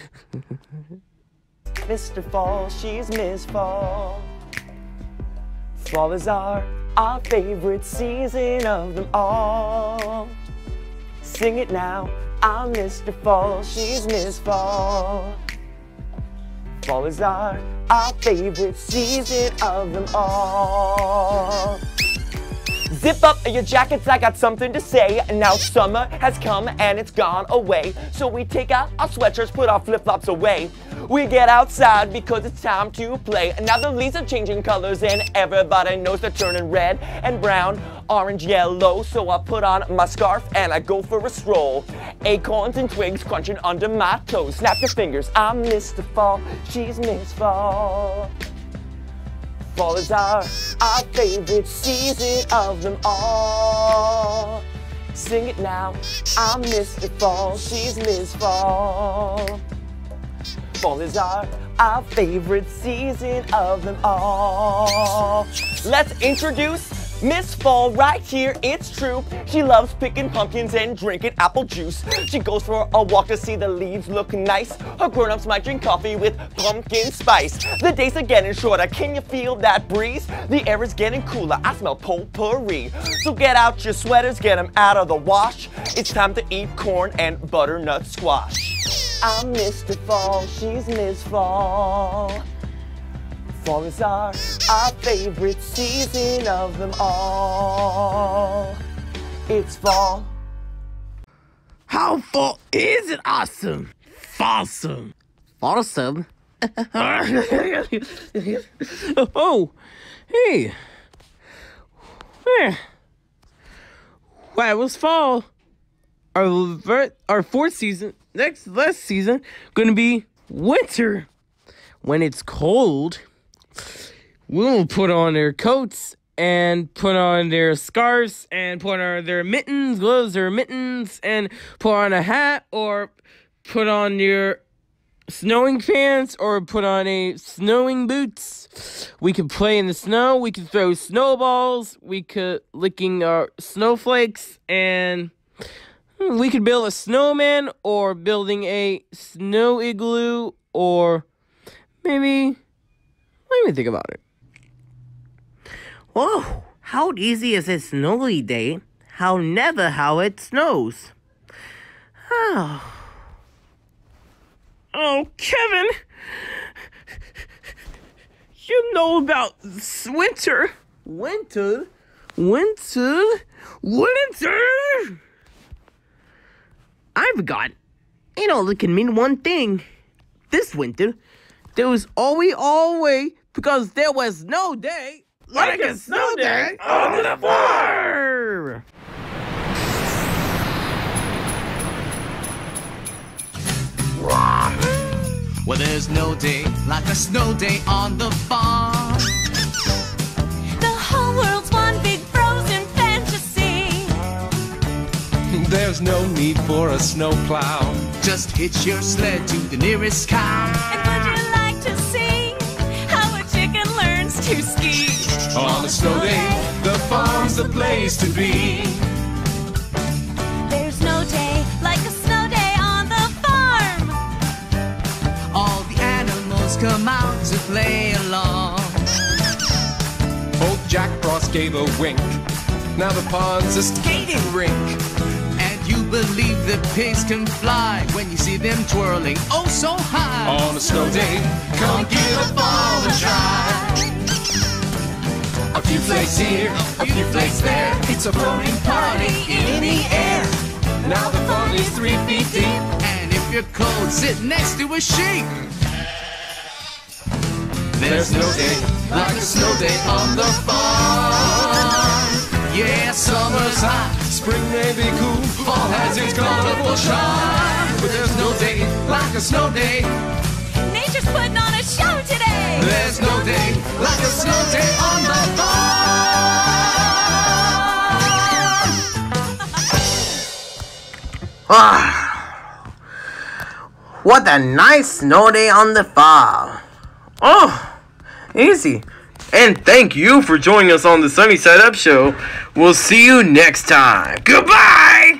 Speaker 20: Mister Fall, she's Miss Fall. Fall is our, our favorite season of them all. Sing it now, I'm Mister Fall, she's Miss Fall. Fall is our, our favorite season of them all. Zip up your jackets, I got something to say. Now summer has come and it's gone away. So we take out our sweatshirts, put our flip-flops away. We get outside because it's time to play. And now the leaves are changing colors and everybody knows they're turning red and brown, orange, yellow. So I put on my scarf and I go for a stroll. Acorns and twigs crunching under my toes. Snap your fingers, I'm Mister Fall, she's Miss Fall. Fall is our, our favorite season of them all. Sing it now, I'm Mister Fall, she's Miss Fall. Fall is our, our favorite season of them all. Let's introduce Miss Fall right here, it's true. She loves picking pumpkins and drinking apple juice. She goes for a walk to see the leaves look nice. Her grown-ups might drink coffee with pumpkin spice. The days are getting shorter, can you feel that breeze? The air is getting cooler, I smell potpourri. So get out your sweaters, get them out of the wash. It's time to eat corn and butternut squash. I'm Mister Fall, she's Miss Fall. Fall is our, our favorite season of them all. It's fall.
Speaker 2: How fall is it awesome? Fawsome. Fawsome? Oh, hey. Eh. Well, it was fall. Our, ver- our fourth season, next, last season, gonna be winter. When it's cold, we'll put on their coats and put on their scarves and put on their mittens, gloves or mittens, and put on a hat or put on your snowing pants or put on a snowing boots. We could play in the snow. We could throw snowballs. We could licking our snowflakes, and we could build a snowman or building a snow igloo, or maybe, let me think about it. Whoa, how easy is a snowy day? How never how it snows. Oh. Oh, Kevin. You know about winter. Winter? Winter? Winter? I forgot. It only can mean one thing. This winter, there was always always because there was no day like, like a snow day on the farm.
Speaker 3: Well, there's no day like a snow day on the farm.
Speaker 16: The whole world's one big frozen fantasy.
Speaker 3: There's no need for a snow plow. Just hitch your sled to the nearest cow.
Speaker 16: And would you like to see how a chicken learns to ski?
Speaker 3: On a snow day, the farm's the place to be.
Speaker 16: There's no day like a snow day on the farm.
Speaker 3: All the animals come out to play along.
Speaker 21: Old Jack Frost gave a wink. Now the pond's a skating rink.
Speaker 3: And you believe that pigs can fly when you see them twirling oh so high.
Speaker 21: On a snow day, come give a fall a try. A few flakes here, a few flakes there. It's a floating party in the air. Now the fun is three feet deep.
Speaker 3: And if you're cold, sit next to a sheep.
Speaker 21: There's no day like a snow day on the farm.
Speaker 3: Yeah, summer's hot,
Speaker 21: spring may be cool, fall has its colorful charm. But there's no day like a snow day.
Speaker 16: Nature's putting on a show today.
Speaker 21: There's no day like a snow day on the farm.
Speaker 2: Ah, what a nice snow day on the farm. Oh, easy. And thank you for joining us on the Sunny Side Up Show. We'll see you next time. Goodbye!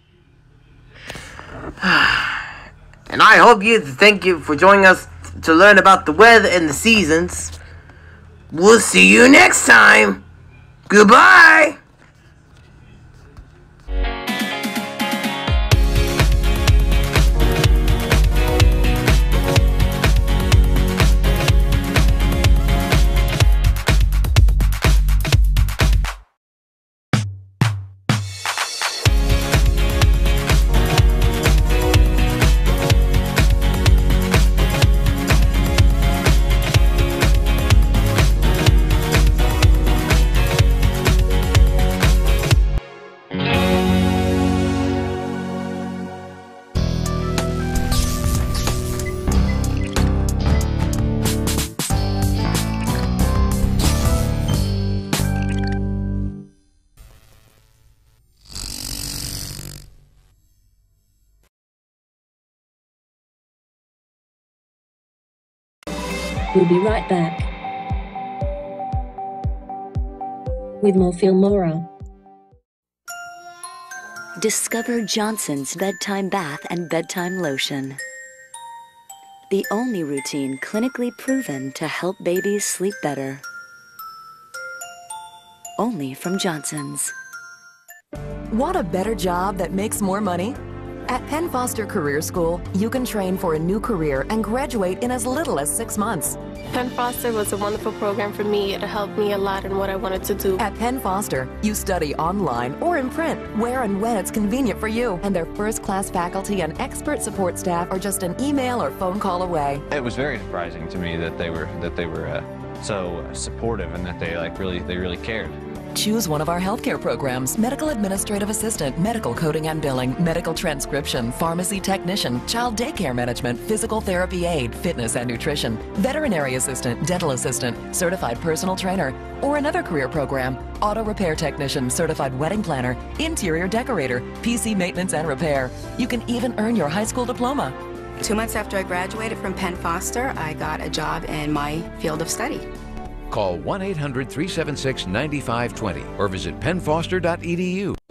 Speaker 2: And I hope you thank you for joining us to learn about the weather and the seasons. We'll see you next time. Goodbye!
Speaker 1: We'll be right back with more Filmora.
Speaker 7: Discover Johnson's Bedtime Bath and Bedtime Lotion. The only routine clinically proven to help babies sleep better. Only from Johnson's.
Speaker 22: Want a better job that makes more money? At Penn Foster Career School, you can train for a new career and graduate in as little as six months.
Speaker 23: Penn Foster was a wonderful program for me. It helped me a lot in what I wanted to do.
Speaker 22: At Penn Foster, you study online or in print, where and when it's convenient for you. And their first-class faculty and expert support staff are just an email or phone call away.
Speaker 24: It was very surprising to me that they were that they were uh, so supportive and that they like really they really cared.
Speaker 22: Choose one of our healthcare programs: medical administrative assistant, medical coding and billing, medical transcription, pharmacy technician, child daycare management, physical therapy aide, fitness and nutrition, veterinary assistant, dental assistant, certified personal trainer, or another career program: auto repair technician, certified wedding planner, interior decorator, P C maintenance and repair. You can even earn your high school diploma.
Speaker 25: Two months after I graduated from Penn Foster, I got a job in my field of study.
Speaker 26: Call one eight hundred, three seven six, nine five two zero or visit penn foster dot e d u.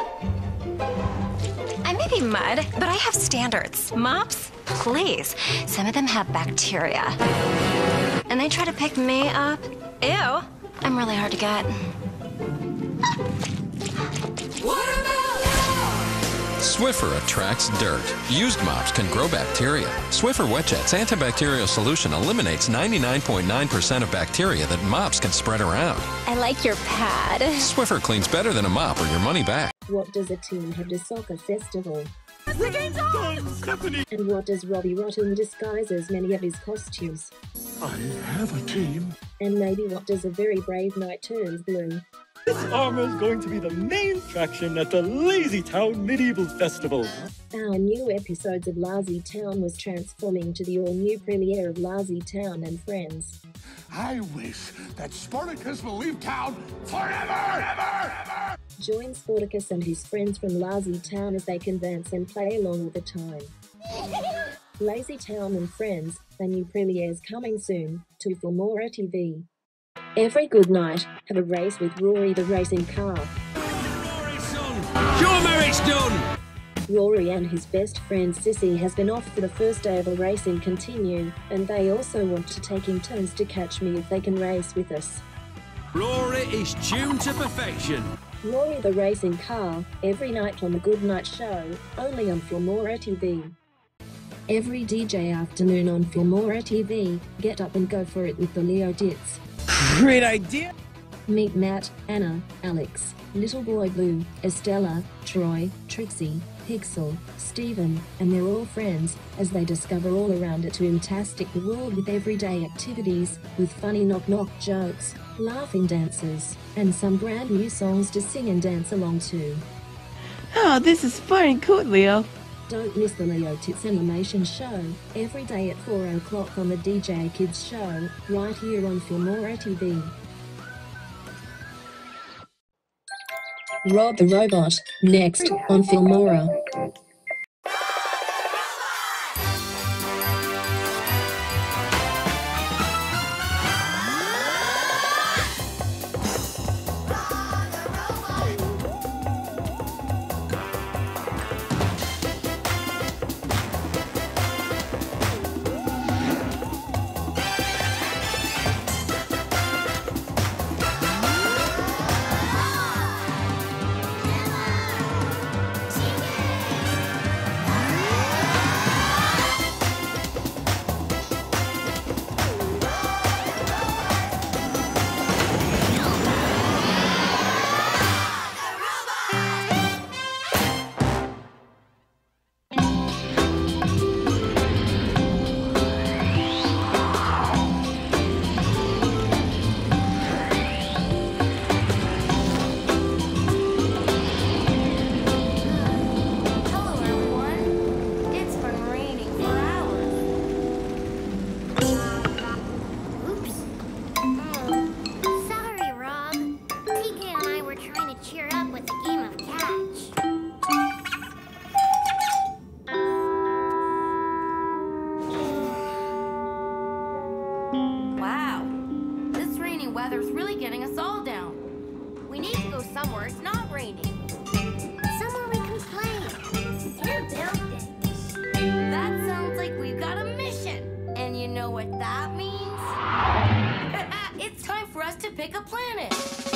Speaker 27: I may be mud, but I have standards. Mops? Please. Some of them have bacteria. And they try to pick me up? Ew. I'm really hard to get.
Speaker 28: Swiffer attracts dirt. Used mops can grow bacteria. Swiffer WetJet's antibacterial solution eliminates ninety-nine point nine percent of bacteria that mops can spread around.
Speaker 27: I like your pad.
Speaker 28: Swiffer cleans better than a mop or your money back.
Speaker 1: What does a team have to soccer festival?
Speaker 15: The game's on! Stephanie!
Speaker 1: And what does Robbie Rotten disguise as many of his costumes?
Speaker 15: I have a team.
Speaker 1: And maybe what does a very brave knight turns blue?
Speaker 29: This armor is going to be the main attraction at the Lazy Town Medieval Festival.
Speaker 1: Our new episodes of Lazy Town was transforming to the all-new premiere of Lazy Town and Friends.
Speaker 15: I wish that Spartacus will leave town forever! Ever, ever.
Speaker 1: Join Spartacus and his friends from Lazy Town as they can dance and play along with the time. Lazy Town and Friends, a new premiere is coming soon to Filmora T V. Every good night, have a race with Rory the racing car.
Speaker 18: Your marriage done!
Speaker 1: Rory and his best friend Sissy has been off for the first day of a racing continue, and they also want to taking turns to catch me if they can race with us.
Speaker 18: Rory is tuned to perfection.
Speaker 1: Rory the racing car, every night on the Good Night Show, only on Filmora T V. Every D J afternoon on Filmora T V, get up and go for it with the Leo Dits.
Speaker 18: Great idea!
Speaker 1: Meet Matt, Anna, Alex, Little Boy Blue, Estella, Troy, Trixie, Pixel, Steven, and they're all friends as they discover all around it to fantastic the world with everyday activities, with funny knock-knock jokes, laughing dances, and some brand new songs to sing and dance along to.
Speaker 5: Oh, this is fun and cool, Leo.
Speaker 1: Don't miss the Leo Tits Animation Show, every day at four o'clock on the D J Kids Show, right here on Filmora T V. Rob the Robot, next on Filmora.
Speaker 4: weather's really getting us all down. We need to go somewhere it's not raining.
Speaker 6: Somewhere we can play and build things.
Speaker 4: That sounds like we've got a mission. And you know what that means? It's time for us to pick a planet.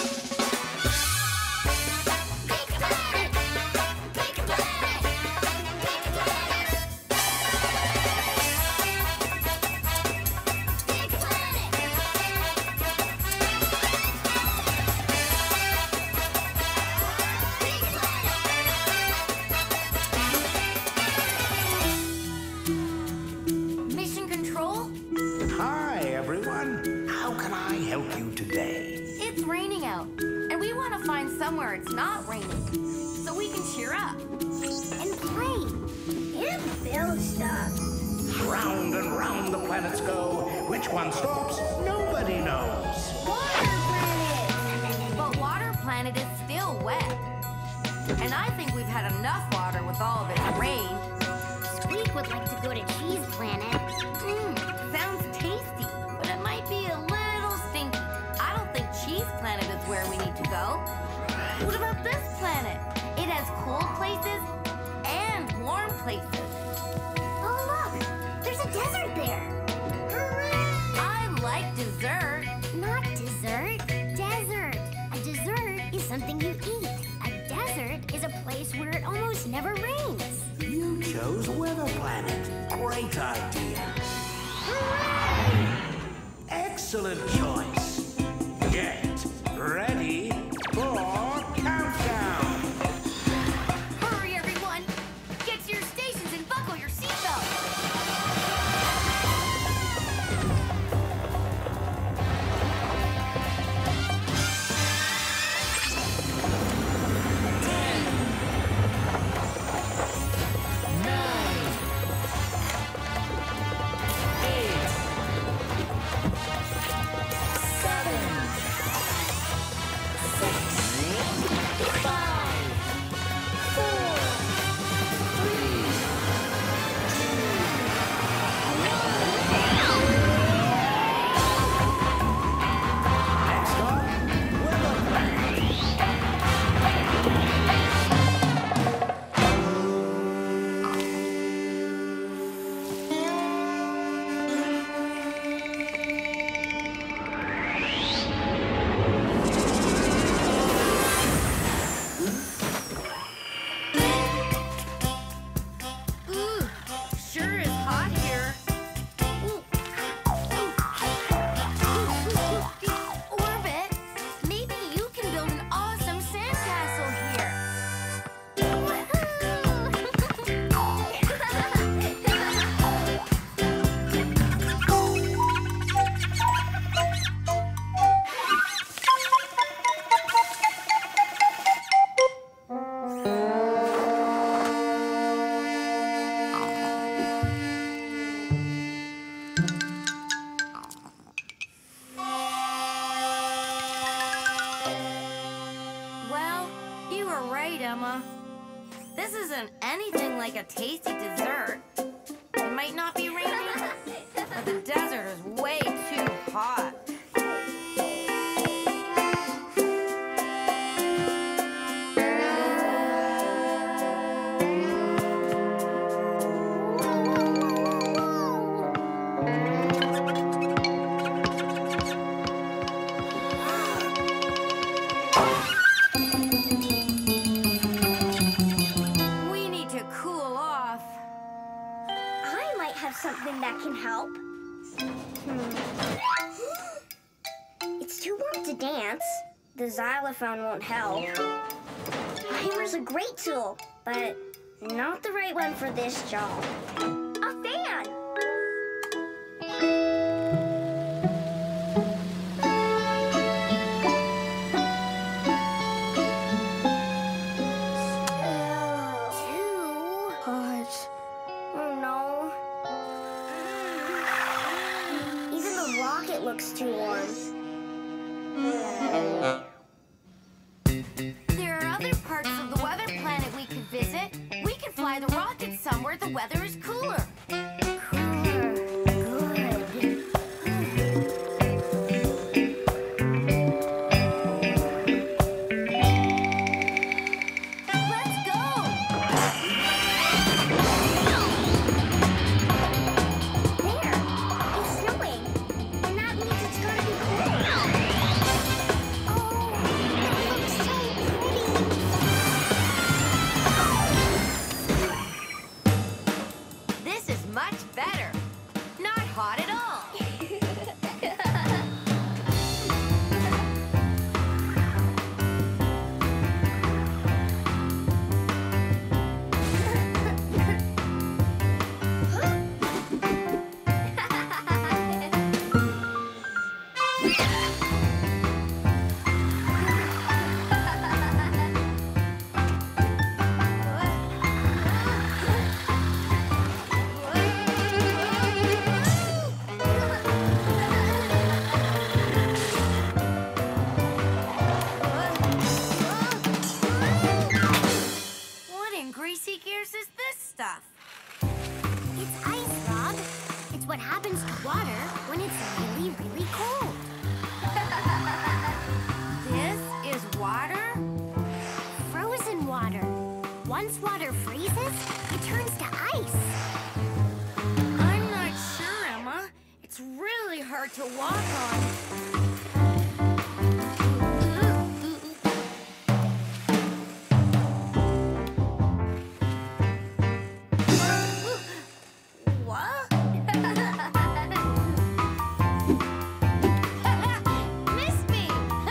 Speaker 4: Mission Control?
Speaker 8: Hi, everyone. How can I help you today?
Speaker 4: It's raining out, and we want to find somewhere it's not raining, so we can cheer up.
Speaker 6: And play. And build stuff.
Speaker 8: Round and round the planets go. Which one stops? Nobody knows.
Speaker 6: Water Planet!
Speaker 4: But Water Planet is still wet. And I think we've had enough water with all of its rain.
Speaker 6: Squeak would like to go to Cheese Planet.
Speaker 4: Mmm, sounds tasty, but it might be a little stinky. I don't think Cheese Planet is where we need to go. What about this planet? It has cold places and warm places.
Speaker 6: Oh, look! There's a desert there! Hooray!
Speaker 4: I like dessert.
Speaker 6: Not dessert. Desert. A dessert is something you eat. A desert is a place where it almost never rains.
Speaker 8: You chose Weather Planet. Great idea.
Speaker 6: Hooray!
Speaker 8: Excellent choice. Get ready for countdown.
Speaker 4: Hurry, everyone! Get to your stations and buckle your seatbelts. Ooh, sure is hot here. Orbit, maybe you can build an awesome sandcastle here. Well, you were right, Emma. This isn't anything like a tasty dessert. It might not be raining, but the desert is way too hot. We need to cool off.
Speaker 6: I might have something that can help. Hmm. It's too warm to dance. The xylophone won't help. A hammer's a great tool, but not the right one for this job. A fan! Too hot. Oh no. Even the rocket looks too warm.
Speaker 4: There are other parts of the weather planet we could visit. We could fly the rocket somewhere the weather is cooler.
Speaker 6: Cooler. Good.
Speaker 4: much better. Not hot at all. What in greasy gears is this stuff?
Speaker 6: It's ice, Rob. It's what happens to water when it's really, really cold.
Speaker 4: This is water?
Speaker 6: Frozen water. Once water freezes, it turns to ice.
Speaker 4: I'm not sure, Emma. It's really hard to walk on. What? Missed me!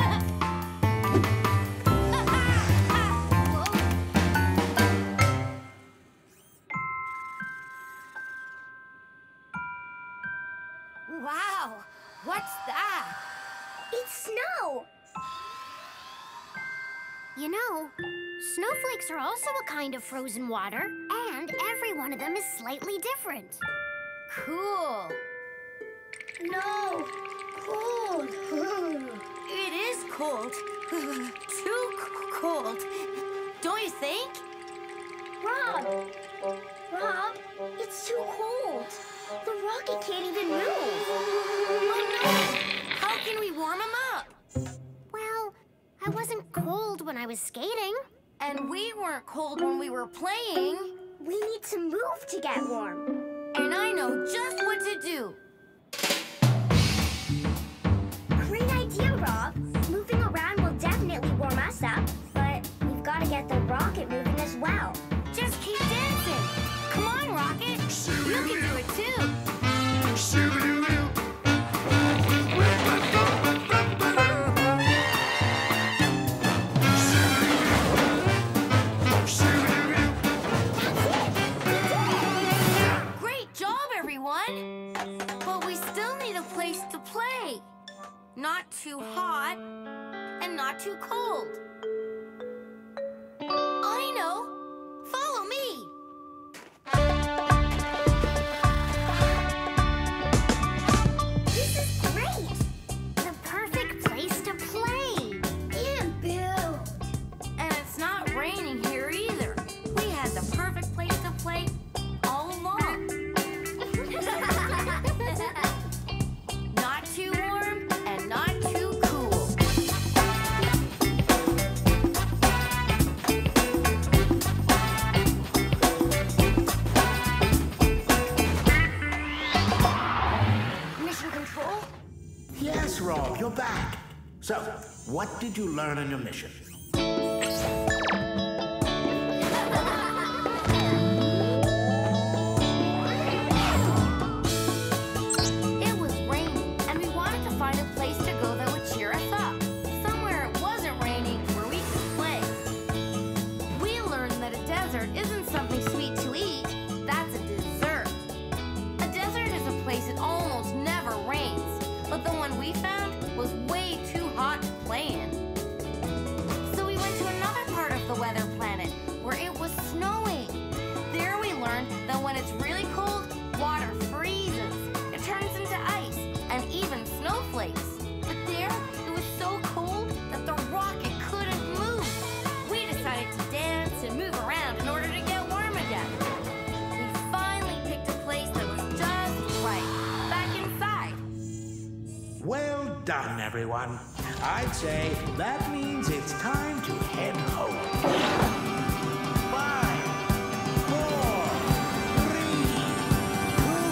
Speaker 4: Wow! What's that?
Speaker 6: It's snow! You know, snowflakes are also a kind of frozen water, and every one of them is slightly different.
Speaker 4: Cool.
Speaker 6: No! Cold!
Speaker 4: It is cold. Too c- cold. Don't you think?
Speaker 6: Rob! Rob, it's too cold. The rocket can't even move.
Speaker 4: Oh no! How can we warm him up?
Speaker 6: Well, I wasn't cold when I was skating.
Speaker 4: And we weren't cold when we were playing.
Speaker 6: We need to move to get warm.
Speaker 4: And I know just what to do.
Speaker 6: Great idea, Rob. Moving around will definitely warm us up, but we've got to get the rocket moving as well.
Speaker 4: Just keep dancing. Come on, Rocket. You can do it too. Great job, everyone. But we still need a place to play. Not too hot and not too cold. I know. Follow me.
Speaker 6: This is great. The perfect place to play. And build.
Speaker 4: And it's not raining here either. We had the perfect place to play all along. Not too warm and not too cool. Mission Control?
Speaker 8: Yes, Rob, you're back. So, what did you learn on your mission?
Speaker 4: It was raining, and we wanted to find a place to go that would cheer us up. Somewhere it wasn't raining where we could play. We learned that a desert isn't something sweet to eat, that's a dessert. A desert is a place it almost never rains, but the one we found was way too hot to play in. So we went to another part of the weather planet where it was snowing. There we learned that when it's really cold, water freezes. It turns into ice and even snowflakes. But there, it was so cold that the rocket couldn't move. We decided to dance and move around in order to get warm again. We finally picked a place that was just right, back inside.
Speaker 8: Well done, everyone. I'd say that means it's time to head home. Five, four, three, two,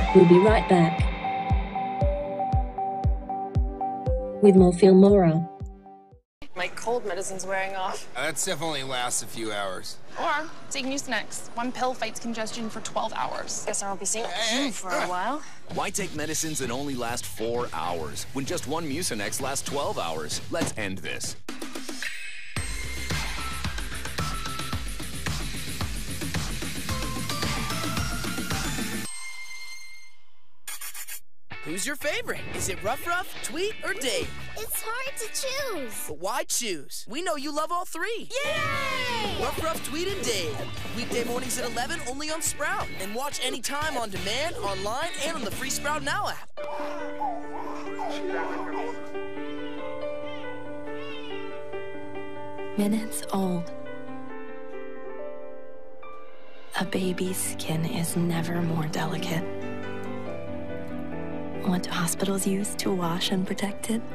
Speaker 1: We'll be right back with more Filmora.
Speaker 23: My cold medicine's wearing off.
Speaker 9: That stuff only lasts a few hours.
Speaker 23: Or taking Mucinex. One pill fights congestion for twelve hours. Guess I won't be seeing you for a while.
Speaker 10: Why take medicines that only last four hours when just one Mucinex lasts twelve hours? Let's end this.
Speaker 11: Who's your favorite? Is it Ruff Ruff, Tweet, or Dave?
Speaker 6: It's hard to choose.
Speaker 11: But why choose? We know you love all three.
Speaker 6: Yay!
Speaker 11: Ruff Ruff, Tweet, and Dave. Weekday mornings at eleven only on Sprout. And watch anytime on demand, online, and on the free Sprout Now app.
Speaker 7: Minutes old. A baby's skin is never more delicate. What do hospitals use to wash and protect it?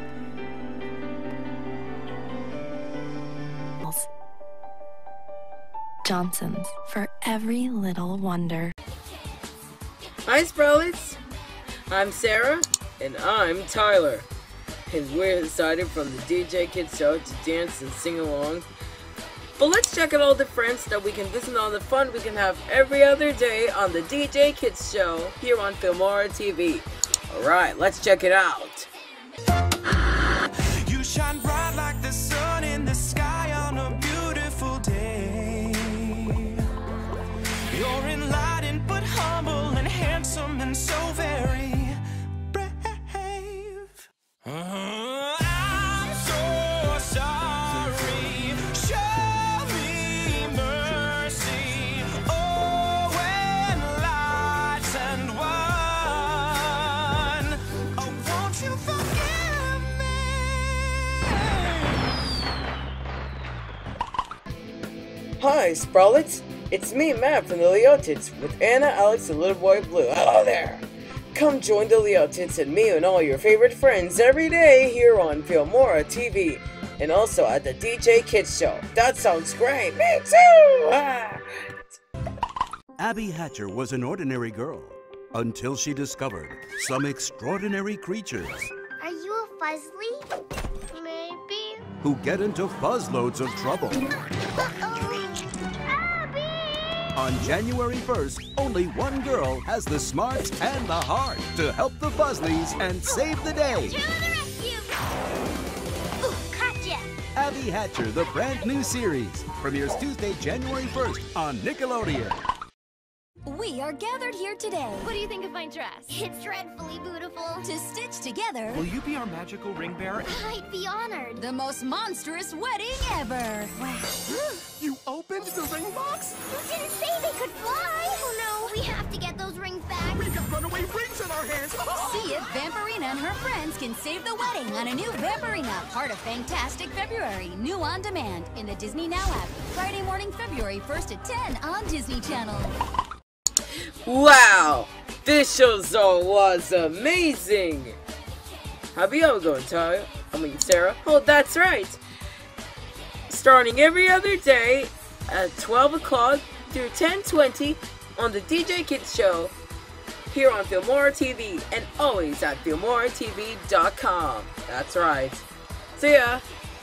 Speaker 7: Johnson's, for every little wonder.
Speaker 12: Hi, Sproutlets. I'm Sarah, and I'm Tyler. And we're excited from the D J Kids Show to dance and sing along. But let's check out all the friends that we can listen to on the fun we can have every other day on the D J Kids Show here on Filmora T V. Alright, let's check it out.
Speaker 3: You shine bright like the sun in the sky on a beautiful day. You're enlightened but humble and handsome and so very brave. Uh, I'm so sorry. Show me mercy. Oh, when lights and wine. Oh, won't you forgive me?
Speaker 12: Hi, Sproutlets. It's me, Matt, from the Leotids, with Anna, Alex, and Little Boy Blue. Hello there! Come join the Leotids and me and all your favorite friends every day here on Filmora T V, and also at the D J Kids Show. That sounds great! Me too! Ah.
Speaker 13: Abby Hatcher was an ordinary girl until she discovered some extraordinary creatures
Speaker 6: Are you a fuzzly? Maybe.
Speaker 13: who get into fuzzloads of trouble. On January first, only one girl has the smarts and the heart to help the Fuzzlies and save the day.
Speaker 6: Ooh, gotcha!
Speaker 13: Abby Hatcher, the brand new series, premieres Tuesday, January first on Nickelodeon.
Speaker 14: We are gathered here today.
Speaker 6: What do you think of my dress? It's dreadfully beautiful.
Speaker 14: To stitch together.
Speaker 17: Will you be our magical ring bearer?
Speaker 6: I'd be honored.
Speaker 14: The most monstrous wedding ever. Wow.
Speaker 17: You opened the ring box?
Speaker 6: You didn't say they could fly. Oh no, we have to get those rings back.
Speaker 17: We got runaway rings in our hands.
Speaker 14: See if Vampirina and her friends can save the wedding on a new Vampirina, part of Fantastic February, new on demand in the Disney Now app. Friday morning, February first at ten on Disney Channel.
Speaker 12: Wow! This show was amazing! How'd you ever going, Tyler? I mean, Sarah? Oh, that's right! Starting every other day at twelve o'clock through ten twenty on the D J Kids Show here on Filmora T V and always at Filmora T V dot com. That's right. See ya!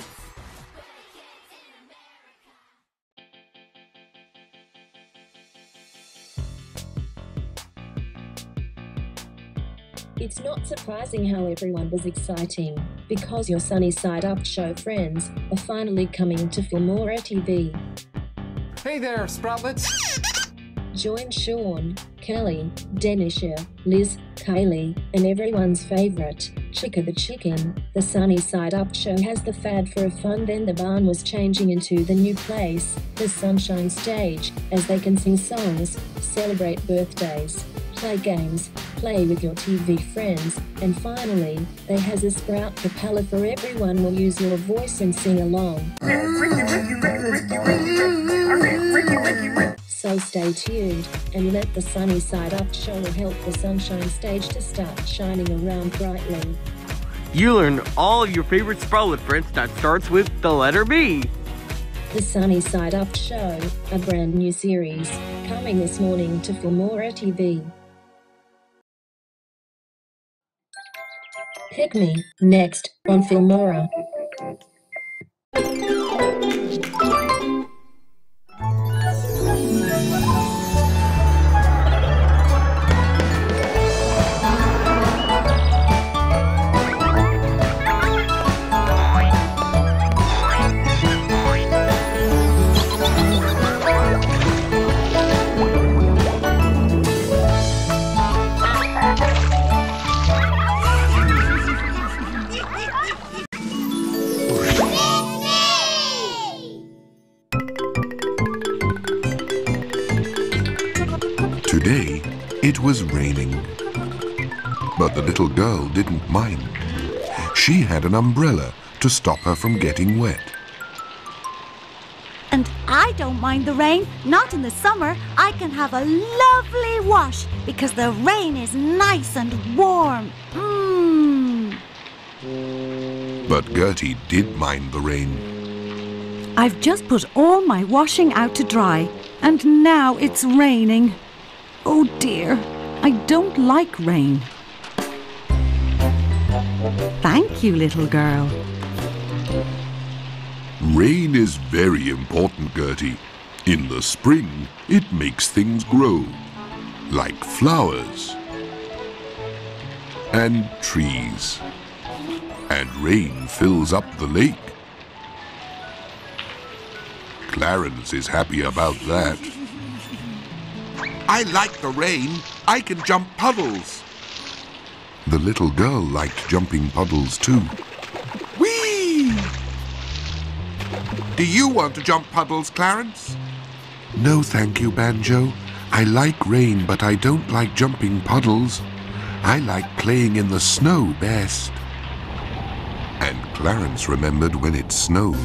Speaker 1: It's not surprising how everyone was exciting, because your Sunny Side Up show friends are finally coming to Filmora T V.
Speaker 19: Hey there, Sproutlets!
Speaker 1: Join Sean, Kelly, Denisha, Liz, Kaylee, and everyone's favorite, Chica the Chicken. The Sunny Side Up show has the fad for a fun. Then the barn was changing into the new place, the Sunshine Stage, as they can sing songs, celebrate birthdays, play games, play with your T V friends, and finally, they has a Sprout Capella for everyone. Will use your voice and sing along. So stay tuned, and let the Sunny Side Up show help the Sunshine Stage to start shining around brightly.
Speaker 2: You learn all of your favorite Sproutlet friends that starts with the letter B.
Speaker 1: The Sunny Side Up show, a brand new series, coming this morning to Filmora T V. Pick Me, next, on Filmora.
Speaker 16: Today, it was raining. But the little girl didn't mind. She had an umbrella to stop her from getting wet.
Speaker 20: And I don't mind the rain. Not in the summer. I can have a lovely wash because the rain is nice and warm. Mmm.
Speaker 16: But Gertie did mind the rain.
Speaker 20: I've just put all my washing out to dry, and now it's raining. Oh dear, I don't like rain. Thank you, little girl.
Speaker 16: Rain is very important, Gertie. In the spring, it makes things grow, like flowers and trees. And rain fills up the lake. Clarence is happy about that.
Speaker 21: I like the rain. I can jump puddles.
Speaker 16: The little girl liked jumping puddles too.
Speaker 21: Whee! Do you want to jump puddles, Clarence?
Speaker 16: No, thank you, Banjo. I like rain, but I don't like jumping puddles. I like playing in the snow best. And Clarence remembered when it snowed.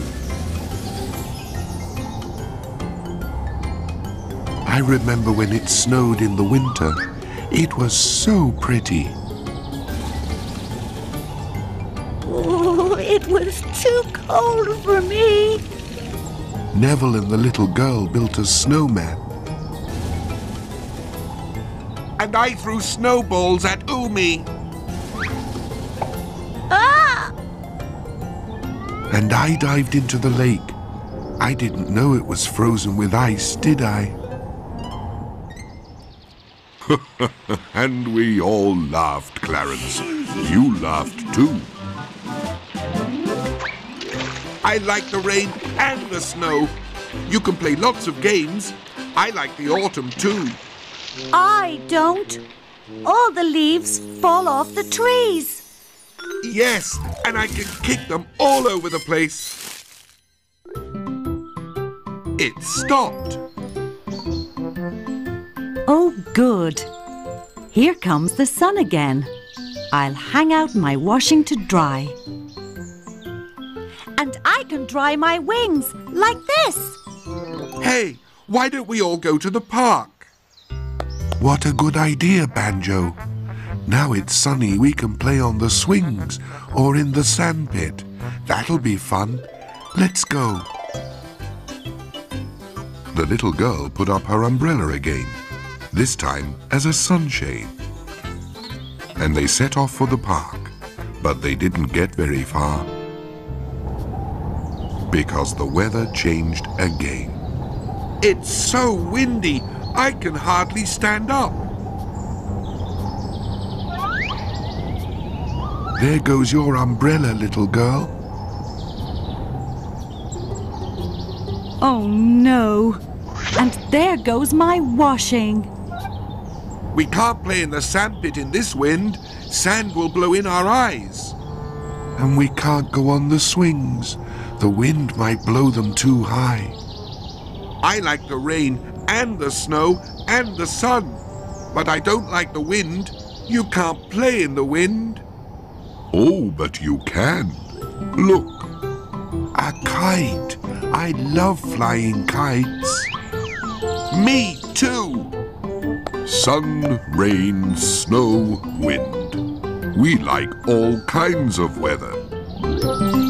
Speaker 16: I remember when it snowed in the winter. It was so pretty.
Speaker 20: Oh, it was too cold for me.
Speaker 16: Neville and the little girl built a snowman.
Speaker 21: And I threw snowballs at Umi.
Speaker 20: Ah!
Speaker 16: And I dived into the lake. I didn't know it was frozen with ice, did I? And we all laughed, Clarence. You laughed too.
Speaker 21: I like the rain and the snow. You can play lots of games. I like the autumn too.
Speaker 20: I don't. All the leaves fall off the trees.
Speaker 21: Yes, and I can kick them all over the place. It stopped.
Speaker 20: Oh, good. Here comes the sun again. I'll hang out my washing to dry. And I can dry my wings like this.
Speaker 21: Hey, why don't we all go to the park?
Speaker 16: What a good idea, Banjo. Now it's sunny, we can play on the swings or in the sandpit. That'll be fun. Let's go. The little girl put up her umbrella again, this time as a sunshade. And they set off for the park, but they didn't get very far because the weather changed again.
Speaker 21: It's so windy, I can hardly stand up.
Speaker 16: There goes your umbrella, little girl.
Speaker 20: Oh no! And there goes my washing.
Speaker 21: We can't play in the sandpit in this wind. Sand will blow in our eyes.
Speaker 16: And we can't go on the swings. The wind might blow them too high.
Speaker 21: I like the rain and the snow and the sun. But I don't like the wind. You can't play in the wind.
Speaker 16: Oh, but you can. Look, a kite. I love flying kites.
Speaker 21: Me too.
Speaker 16: Sun, rain, snow, wind. We like all kinds of weather.